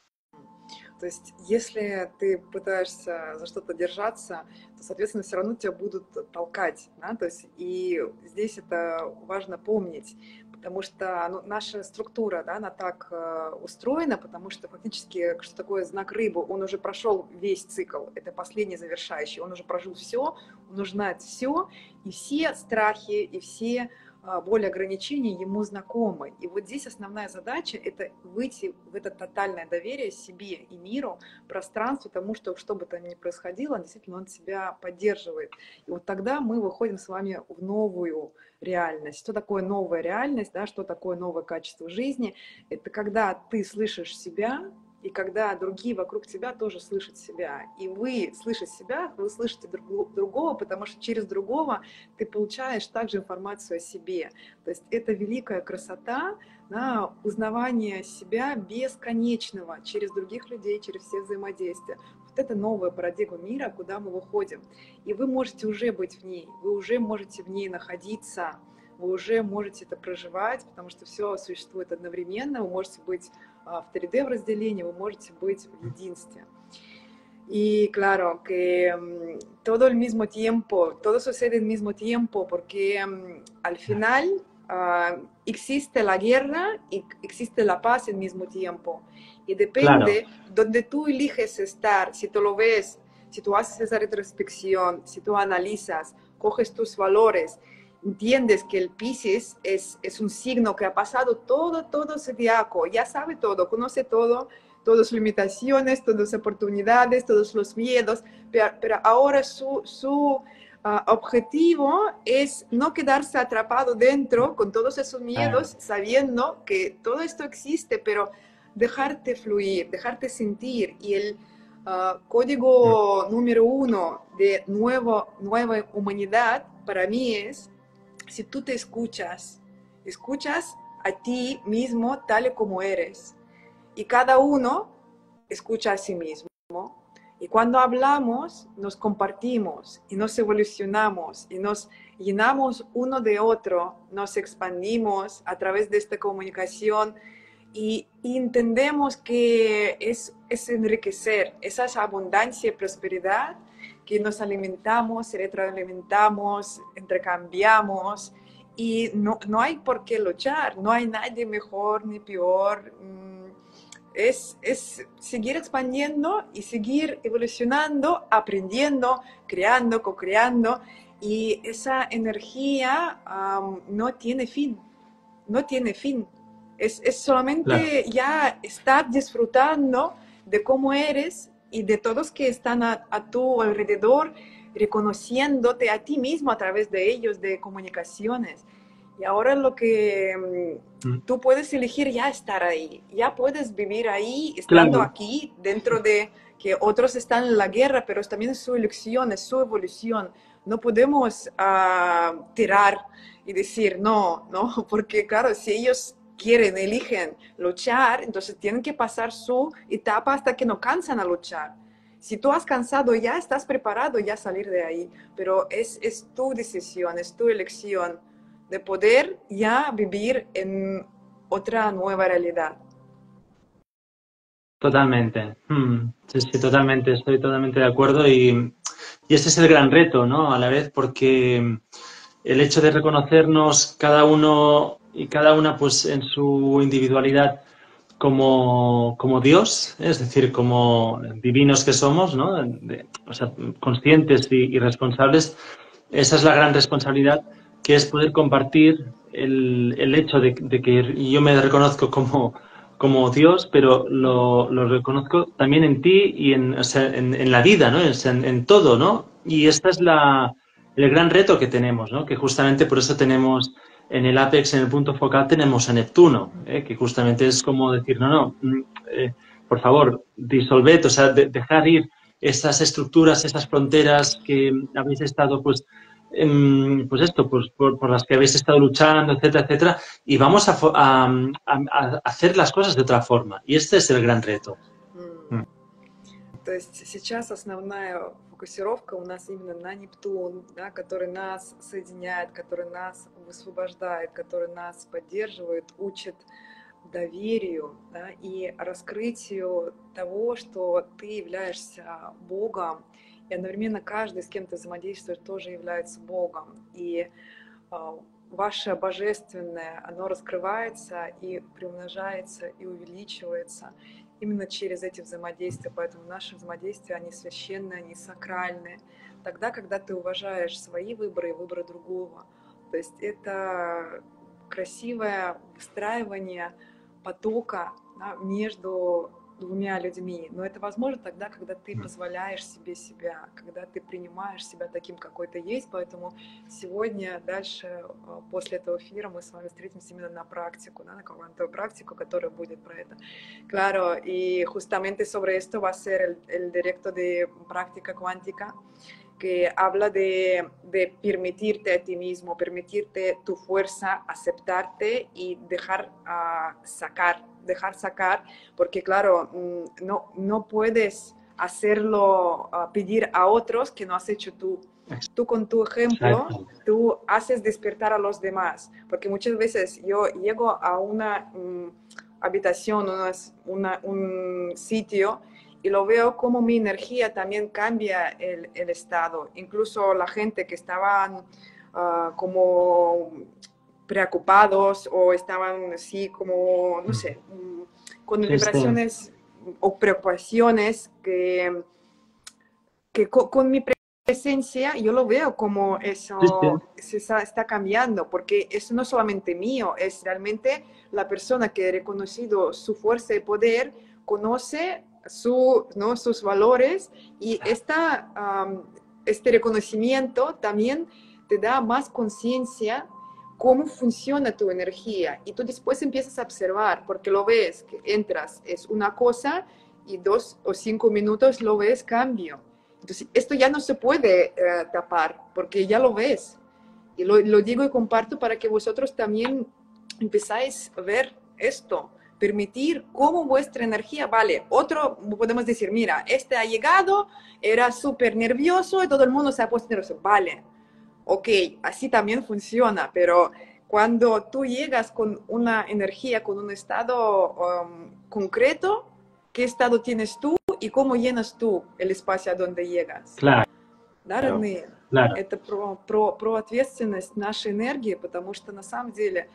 То есть, если ты пытаешься за что-то держаться, то, соответственно, все равно тебя будут толкать, да, то есть, и здесь это важно помнить, потому что ну, наша структура, да, она так э, устроена, потому что фактически, что такое знак рыбы, он уже прошел весь цикл, это последний завершающий, он уже прожил все, он уже знает все, и все страхи, и все а, боль ограничений ему знакомы. И вот здесь основная задача – это выйти в это тотальное доверие себе и миру, пространству, тому, что что бы то ни происходило, действительно он тебя поддерживает. И вот тогда мы выходим с вами в новую реальность. Что такое новая реальность, да, что такое новое качество жизни? Это когда ты слышишь себя, и когда другие вокруг тебя тоже слышат себя. И вы, слышите себя, вы слышите друг, другого, потому что через другого ты получаешь также информацию о себе. То есть это великая красота, да, узнавание себя бесконечного через других людей, через все взаимодействия. Вот это новая парадигма мира, куда мы выходим. И вы можете уже быть в ней, вы уже можете в ней находиться, вы уже можете это проживать, потому что все существует одновременно, вы можете быть в три дэ в разделении, вы можете быть в единстве. Y claro, que um, todo al mismo tiempo, todo sucede al mismo tiempo, porque um, al final uh, existe la guerra y existe la paz al mismo tiempo. Y Claro, depende donde tú eliges estar, si tú lo ves, si tú haces esa retrospección, si tú analizas, coges tus valores, entiendes que el Piscis es, es un signo que ha pasado todo, todo zodiaco, ya sabe todo, conoce todo, todas sus limitaciones, todas las oportunidades, todos los miedos, pero, pero ahora su, su uh, objetivo es no quedarse atrapado dentro con todos esos eh, miedos, sabiendo que todo esto existe, pero dejarte fluir, dejarte sentir. Y el uh, código número uno de nuevo, nueva humanidad para mí es, si tú te escuchas, escuchas a ti mismo tal y como eres. Y cada uno escucha a sí mismo. Y cuando hablamos, nos compartimos y nos evolucionamos y nos llenamos uno de otro, nos expandimos a través de esta comunicación y, y entendemos que es, es enriquecer, esa es abundancia y prosperidad que nos alimentamos, retroalimentamos, intercambiamos y no, no hay por qué luchar, no hay nadie mejor ni peor. Es, es seguir expandiendo y seguir evolucionando, aprendiendo, creando, co-creando. Y esa energía um, no tiene fin, no tiene fin. Es, es claro. solamente ya estar disfrutando de cómo eres y de todos que están a, a tu alrededor, reconociéndote a ti mismo a través de ellos, de comunicaciones. Y ahora lo que Mm, tú puedes elegir ya estar ahí, ya puedes vivir ahí, estando claro, aquí, dentro de que otros están en la guerra, pero también es su elección, es su evolución. No podemos uh, tirar y decir no, no, porque claro, si ellos quieren, eligen luchar, entonces tienen que pasar su etapa hasta que no cansan a luchar. Si tú has cansado ya, estás preparado ya a salir de ahí, pero es, es tu decisión, es tu elección de poder ya vivir en otra nueva realidad. Totalmente. Mm, sí, sí, totalmente. Estoy totalmente de acuerdo y, y ese es el gran reto, ¿no? A la vez, porque el hecho de reconocernos cada uno y cada una, pues, en su individualidad como, como Dios, es decir, como divinos que somos, ¿no? De- o sea, conscientes y, y responsables, esa es la gran responsabilidad, que es poder compartir el, el hecho de, de que yo me reconozco como, como Dios, pero lo, lo reconozco también en ti y en, o sea, en, en la vida, ¿no? O sea, en, en todo, ¿no? Y esta es la, el gran reto que tenemos, ¿no? Que justamente por eso tenemos en el Apex, en el punto focal, tenemos a Neptuno, ¿eh? Que justamente es como decir, no, no, mm, eh, por favor, disolved, o sea, de, dejar ir esas estructuras, esas fronteras que habéis estado, pues, em, pues esto, pues por, por, las que habéis estado luchando, etcétera, etcétera, y vamos a, a, a, a hacer las cosas de otra forma. Y este es el gran reto. Mm. То есть сейчас основная фокусировка у нас именно на Нептун, да, который нас соединяет, который нас высвобождает, который нас поддерживает, учит доверию, да, и раскрытию того, что ты являешься Богом, и одновременно каждый, с кем ты взаимодействуешь, тоже является Богом. И э, ваше божественное, оно раскрывается и приумножается, и увеличивается именно через эти взаимодействия. Поэтому наши взаимодействия, они священные, они сакральные. Тогда, когда ты уважаешь свои выборы и выборы другого. То есть это красивое выстраивание потока, да, между двумя людьми. Но это возможно тогда, когда ты позволяешь себе себя, когда ты принимаешь себя таким, какой ты есть. Поэтому сегодня, дальше, после этого эфира, мы с вами встретимся именно на практику, да, на квантовую практику, которая будет про это. Claro, y justamente sobre esto va a ser el, el directo de práctica cuántica, que habla de, de permitirte a ti mismo, permitirte tu fuerza, aceptarte y dejar uh, sacar, dejar sacar, porque claro, no, no puedes hacerlo, uh, pedir a otros que no has hecho tú. Tú con tu ejemplo, tú haces despertar a los demás, porque muchas veces yo llego a una um, habitación, una, una, un sitio, y lo veo como mi energía también cambia el, el estado. Incluso la gente que estaban uh, como preocupados o estaban así como, no sé, con Sí, vibraciones sí. o preocupaciones que, que con, con mi presencia yo lo veo como eso Sí, sí. se está, está cambiando, porque eso no es solamente mío, es realmente la persona que ha reconocido su fuerza y poder, conoce su, ¿no? sus valores, y esta, um, este reconocimiento también te da más conciencia cómo funciona tu energía, y tú después empiezas a observar, porque lo ves, que entras, es una cosa, y dos o cinco minutos lo ves cambio. Entonces, esto ya no se puede uh, tapar, porque ya lo ves. Y lo, lo digo y comparto para que vosotros también empezáis a ver esto, permitir cómo vuestra energía, vale, otro podemos decir, mira, este ha llegado, era súper nervioso y todo el mundo se ha puesto nervioso, vale, ok, así también funciona, pero cuando tú llegas con una energía, con un estado um, concreto, ¿qué estado tienes tú y cómo llenas tú el espacio a donde llegas? Claro. Да, родные? Claro. Это про, про, про ответственность нашей энергии, потому что на самом деле,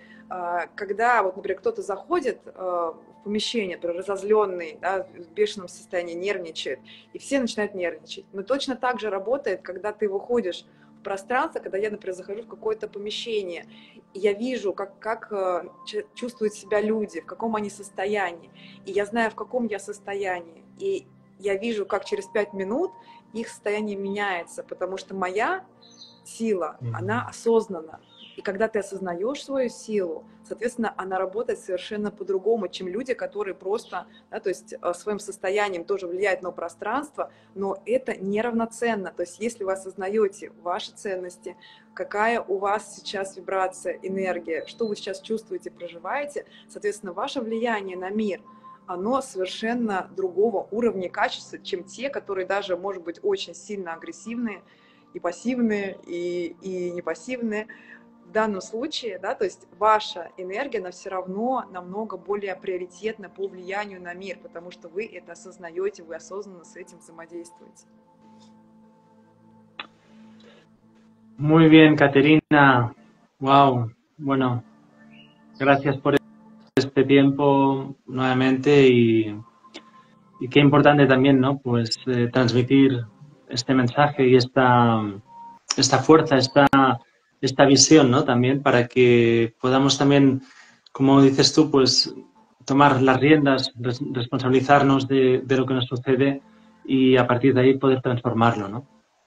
когда, вот, например, кто-то заходит в помещение, например, разозленный, да, в бешеном состоянии, нервничает, и все начинают нервничать. Но точно так же работает, когда ты выходишь в пространство, когда я, например, захожу в какое-то помещение, и я вижу, как, как чувствуют себя люди, в каком они состоянии, и я знаю, в каком я состоянии, и я вижу, как через пять минут их состояние меняется, потому что моя сила, mm-hmm. она осознанна. И когда ты осознаешь свою силу, соответственно, она работает совершенно по-другому, чем люди, которые просто, да, то есть своим состоянием тоже влияют на пространство, но это неравноценно. То есть если вы осознаете ваши ценности, какая у вас сейчас вибрация, энергия, что вы сейчас чувствуете, проживаете, соответственно, ваше влияние на мир, оно совершенно другого уровня и качества, чем те, которые даже, может быть, очень сильно агрессивные, и пассивные, и, и непассивные. в данном случае, да, то есть ваша энергия, она все равно намного более приоритетна по влиянию на мир, потому что вы это осознаете, вы осознанно с этим взаимодействуете. Muy bien, Caterina. Wow. Bueno, gracias por este tiempo nuevamente y, y qué importante también, ¿no? Pues eh, transmitir este mensaje y esta, esta fuerza, esta, esta visión, ¿no? También para que podamos también, como dices tú, pues tomar las riendas, res, responsabilizarnos de, de lo que nos sucede y a partir de ahí poder transformarlo, ¿no?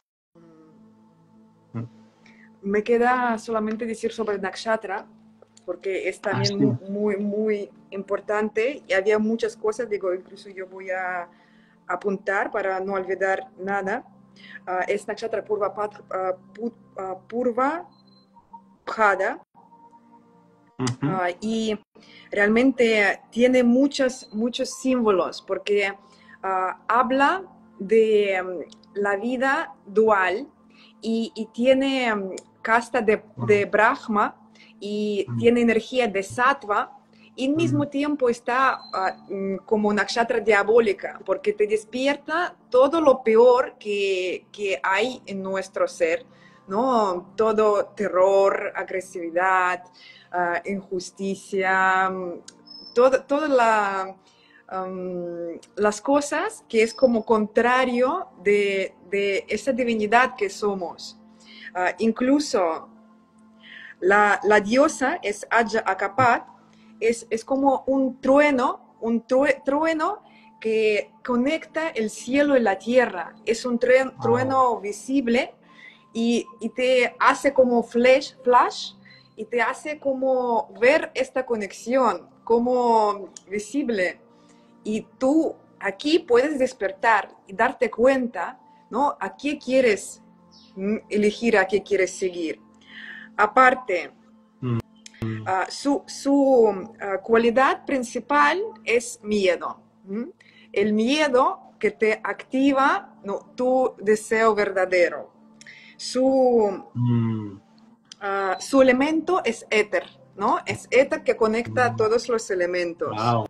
Me queda solamente decir sobre Nakshatra, porque es también ah, sí. muy, muy importante y había muchas cosas, digo, incluso yo voy a apuntar para no olvidar nada. Uh, es Nakshatra Purva, uh, uh, Purva Bhada. Uh-huh. uh, y realmente tiene muchos, muchos símbolos, porque uh, habla de um, la vida dual y, y tiene um, casta de, de Brahma y uh-huh. tiene energía de Sattva, y al mismo tiempo está uh, como nakshatra diabólica, porque te despierta todo lo peor que, que hay en nuestro ser, ¿no? Todo terror, agresividad, uh, injusticia, todo, todas la, um, las cosas que es como contrario de, de esa divinidad que somos. Uh, incluso la, la diosa es Aja Akapat, Es, es como un trueno, un trueno que conecta el cielo y la tierra. Es un trueno, trueno visible y, y te hace como flash, flash y te hace como ver esta conexión como visible. Y tú aquí puedes despertar y darte cuenta, ¿no? A qué quieres elegir, a qué quieres seguir. Aparte, Uh, su su uh, cualidad principal es miedo. ¿Mm? El miedo que te activa, ¿no?, tu deseo verdadero. Su, mm. uh, su elemento es éter, ¿no? Es éter que conecta a todos los elementos. Wow.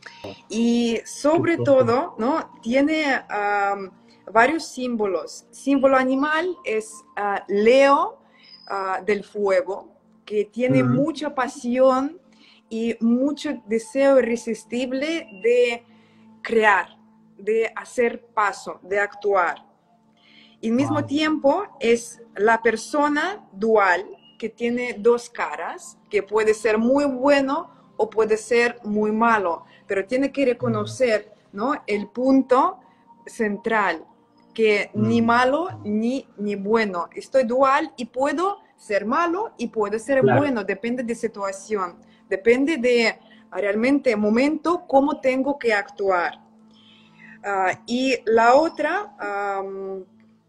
Y sobre todo, ¿no?, tiene um, varios símbolos. Símbolo animal es uh, Leo uh, del fuego, que tiene uh-huh. mucha pasión y mucho deseo irresistible de crear, de hacer paso, de actuar. Y al mismo wow. tiempo es la persona dual que tiene dos caras, que puede ser muy bueno o puede ser muy malo, pero tiene que reconocer, ¿no?, el punto central, que uh-huh. ni malo ni, ni bueno. Estoy dual y puedo ser malo y puede ser claro. bueno, depende de situación, depende de realmente momento, cómo tengo que actuar. Uh, y la otra um,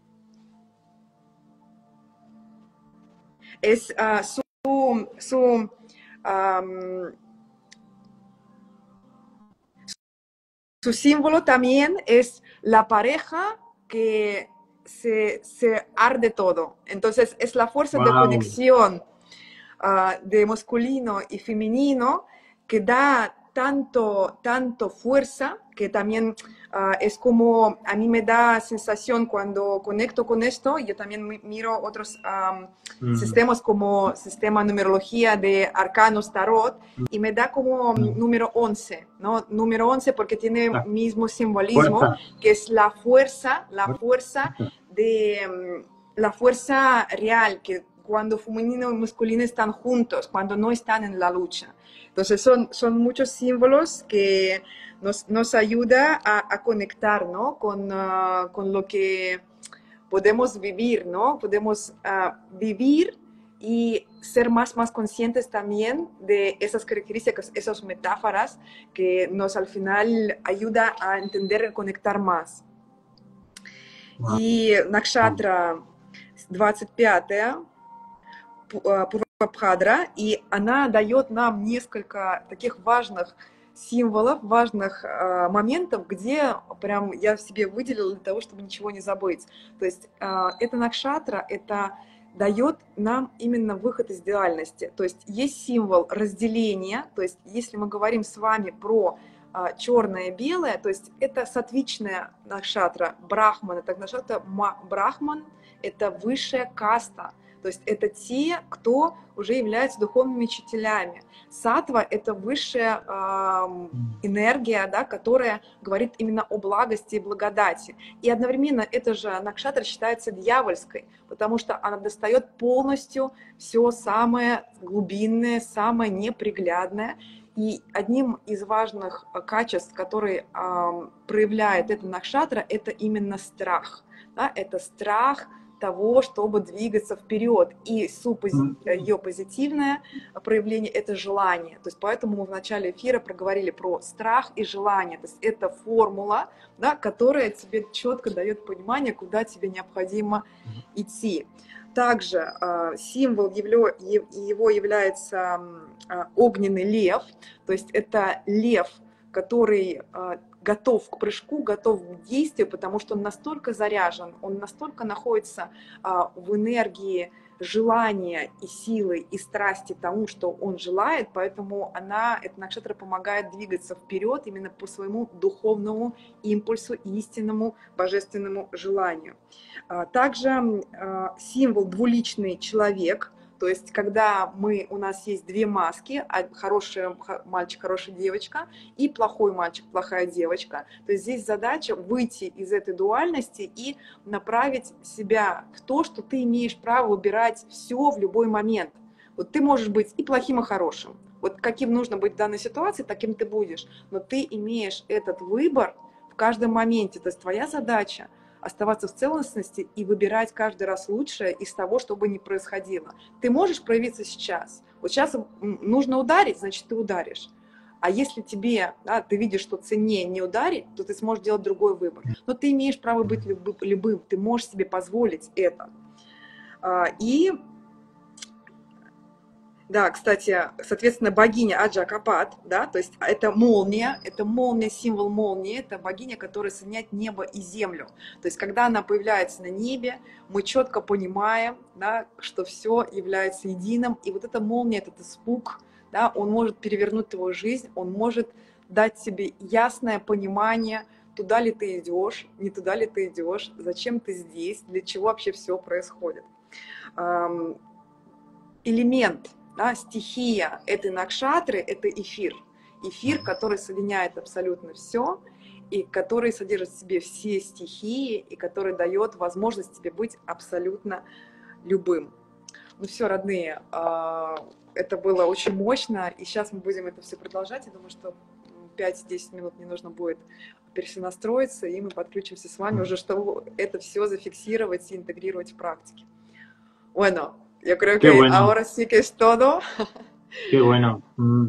es uh, su, su, um, su símbolo también es la pareja que Se, se arde todo. Entonces es la fuerza wow. de conexión uh, de masculino y femenino que da tanto, tanto fuerza, que también uh, es como, a mí me da sensación cuando conecto con esto, yo también miro otros um, mm. sistemas como sistema numerología de arcanos tarot, mm. y me da como mm. número once, ¿no? Número once porque tiene el ah. mismo simbolismo, fuerza. Que es la fuerza, la fuerza de um, la fuerza real, que cuando femenino y masculino están juntos, cuando no están en la lucha. Entonces son, son muchos símbolos que nos, nos ayuda a, a conectar, ¿no?, con, uh, con lo que podemos vivir, ¿no? Podemos uh, vivir y ser más, más conscientes también de esas características, esas metáforas que nos al final ayuda a entender y conectar más. Wow. И Накшатра двадцать пятая, Пурвабхадра, и она дает нам несколько таких важных символов, важных э, моментов, где прям я в себе выделила для того, чтобы ничего не забыть. То есть э, это Накшатра, это дает нам именно выход из дуальности. То есть есть символ разделения, то есть если мы говорим с вами про а, черное и белое, то есть это сатвичная накшатра, брахман, это накшатра брахман, это высшая каста, то есть это те, кто уже являются духовными учителями. Сатва – это высшая э, энергия, да, которая говорит именно о благости и благодати. И одновременно эта же накшатра считается дьявольской, потому что она достает полностью все самое глубинное, самое неприглядное. И одним из важных качеств, которые э, проявляет эта накшатра, это именно страх. Да? Это страх того, чтобы двигаться вперед. И ее позитивное проявление – это желание. То есть поэтому мы в начале эфира проговорили про страх и желание. То есть это формула, да, которая тебе четко дает понимание, куда тебе необходимо идти. Также э, символ его, его является э, огненный лев. То есть это лев, который э, готов к прыжку, готов к действию, потому что он настолько заряжен, он настолько находится а, в энергии желания и силы и страсти тому, что он желает, поэтому она, эта накшатра, помогает двигаться вперед именно по своему духовному импульсу, истинному божественному желанию. А, также а, символ двуличный человек. То есть, когда мы, у нас есть две маски, хороший мальчик, хорошая девочка, и плохой мальчик, плохая девочка, то есть здесь задача выйти из этой дуальности и направить себя в то, что ты имеешь право выбирать все в любой момент. Вот ты можешь быть и плохим, и хорошим. Вот каким нужно быть в данной ситуации, таким ты будешь. Но ты имеешь этот выбор в каждом моменте. То есть твоя задача оставаться в целостности и выбирать каждый раз лучшее из того, что бы ни происходило. Ты можешь проявиться сейчас. Вот сейчас нужно ударить, значит, ты ударишь. А если тебе, да, ты видишь, что ценнее не ударить, то ты сможешь делать другой выбор. Но ты имеешь право быть любым, ты можешь себе позволить это. И да, кстати, соответственно, богиня Аджа-Капат, да, то есть это молния, это молния, символ молнии, это богиня, которая соединяет небо и землю. То есть, когда она появляется на небе, мы четко понимаем, да, что все является единым, и вот эта молния, этот испуг, да, он может перевернуть твою жизнь, он может дать тебе ясное понимание, туда ли ты идешь, не туда ли ты идешь, зачем ты здесь, для чего вообще все происходит. Элемент, да, стихия этой накшатры – это эфир. Эфир, который соединяет абсолютно все, и который содержит в себе все стихии, и который дает возможность тебе быть абсолютно любым. Ну все, родные, это было очень мощно, и сейчас мы будем это все продолжать. Я думаю, что пять-десять минут не нужно будет перенастроиться, и мы подключимся с вами уже, чтобы это все зафиксировать и интегрировать в практике. Bueno. Yo creo que bueno. Ahora sí que es todo. Qué bueno. Mm.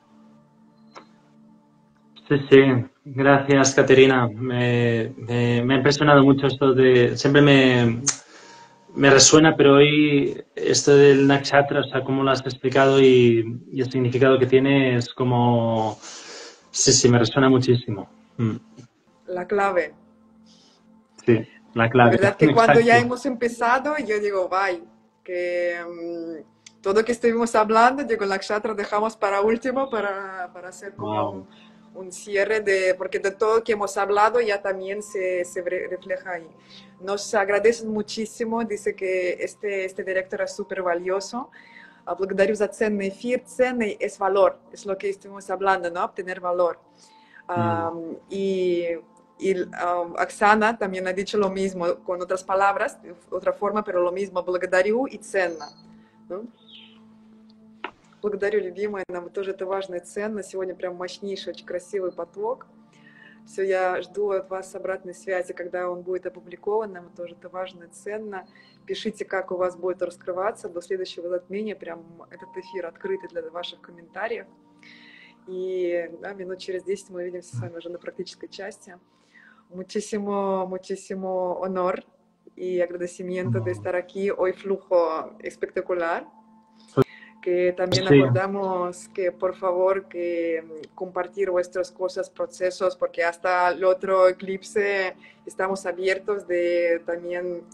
Sí, sí. Gracias, Caterina. Me, me, me ha impresionado mucho esto de... Siempre me, me resuena, pero hoy esto del nakshatra, o sea, cómo lo has explicado y, y el significado que tiene es como... Sí, sí, me resuena muchísimo. Mm. La clave. Sí, la clave. La verdad que cuando ya hemos empezado, yo digo, bye. Que um, todo lo que estuvimos hablando, digo, la nakshatra dejamos para último, para, para hacer como wow. un, un cierre, de, porque de todo lo que hemos hablado ya también se, se refleja ahí. Nos agradecen muchísimo, dice que este, este director es súper valioso. Благодарю за ценный эфир. Ценный es valor, es lo que estuvimos hablando, ¿no? Obtener valor. Mm. Um, y Y um, Оксана también ha dicho lo mismo, con otras palabras, otra forma, pero lo mismo. Благодарю и ценно. Ну? Благодарю, любимая, нам тоже это важно и ценно. Сегодня прям мощнейший, очень красивый поток. Все, я жду от вас обратной связи, когда он будет опубликован. Нам тоже это важно и ценно. Пишите, как у вас будет раскрываться. До следующего затмения прям этот эфир открытый для ваших комментариев. И да, минут через десять мы увидимся с вами уже на практической части. Muchísimo, muchísimo honor y agradecimiento de estar aquí. Hoy flujo espectacular. Que también sí. Acordamos que por favor que compartir vuestras cosas, procesos, porque hasta el otro eclipse estamos abiertos de también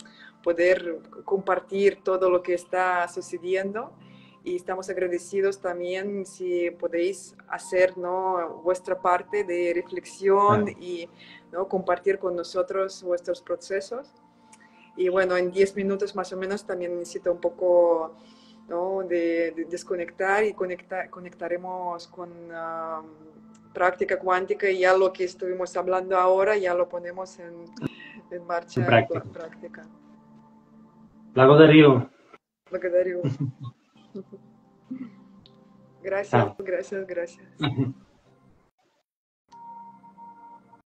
poder compartir todo lo que está sucediendo. Y estamos agradecidos también si podéis hacer, ¿no?, vuestra parte de reflexión Claro. y, ¿no?, compartir con nosotros vuestros procesos. Y bueno, en diez minutos más o menos también necesito un poco, ¿no?, de, de desconectar y conectar, conectaremos con uh, práctica cuántica, y ya lo que estuvimos hablando ahora ya lo ponemos en, en En marcha, en práctica. práctica. Благодарю. Благодарю. Gracias, Chao. gracias, gracias.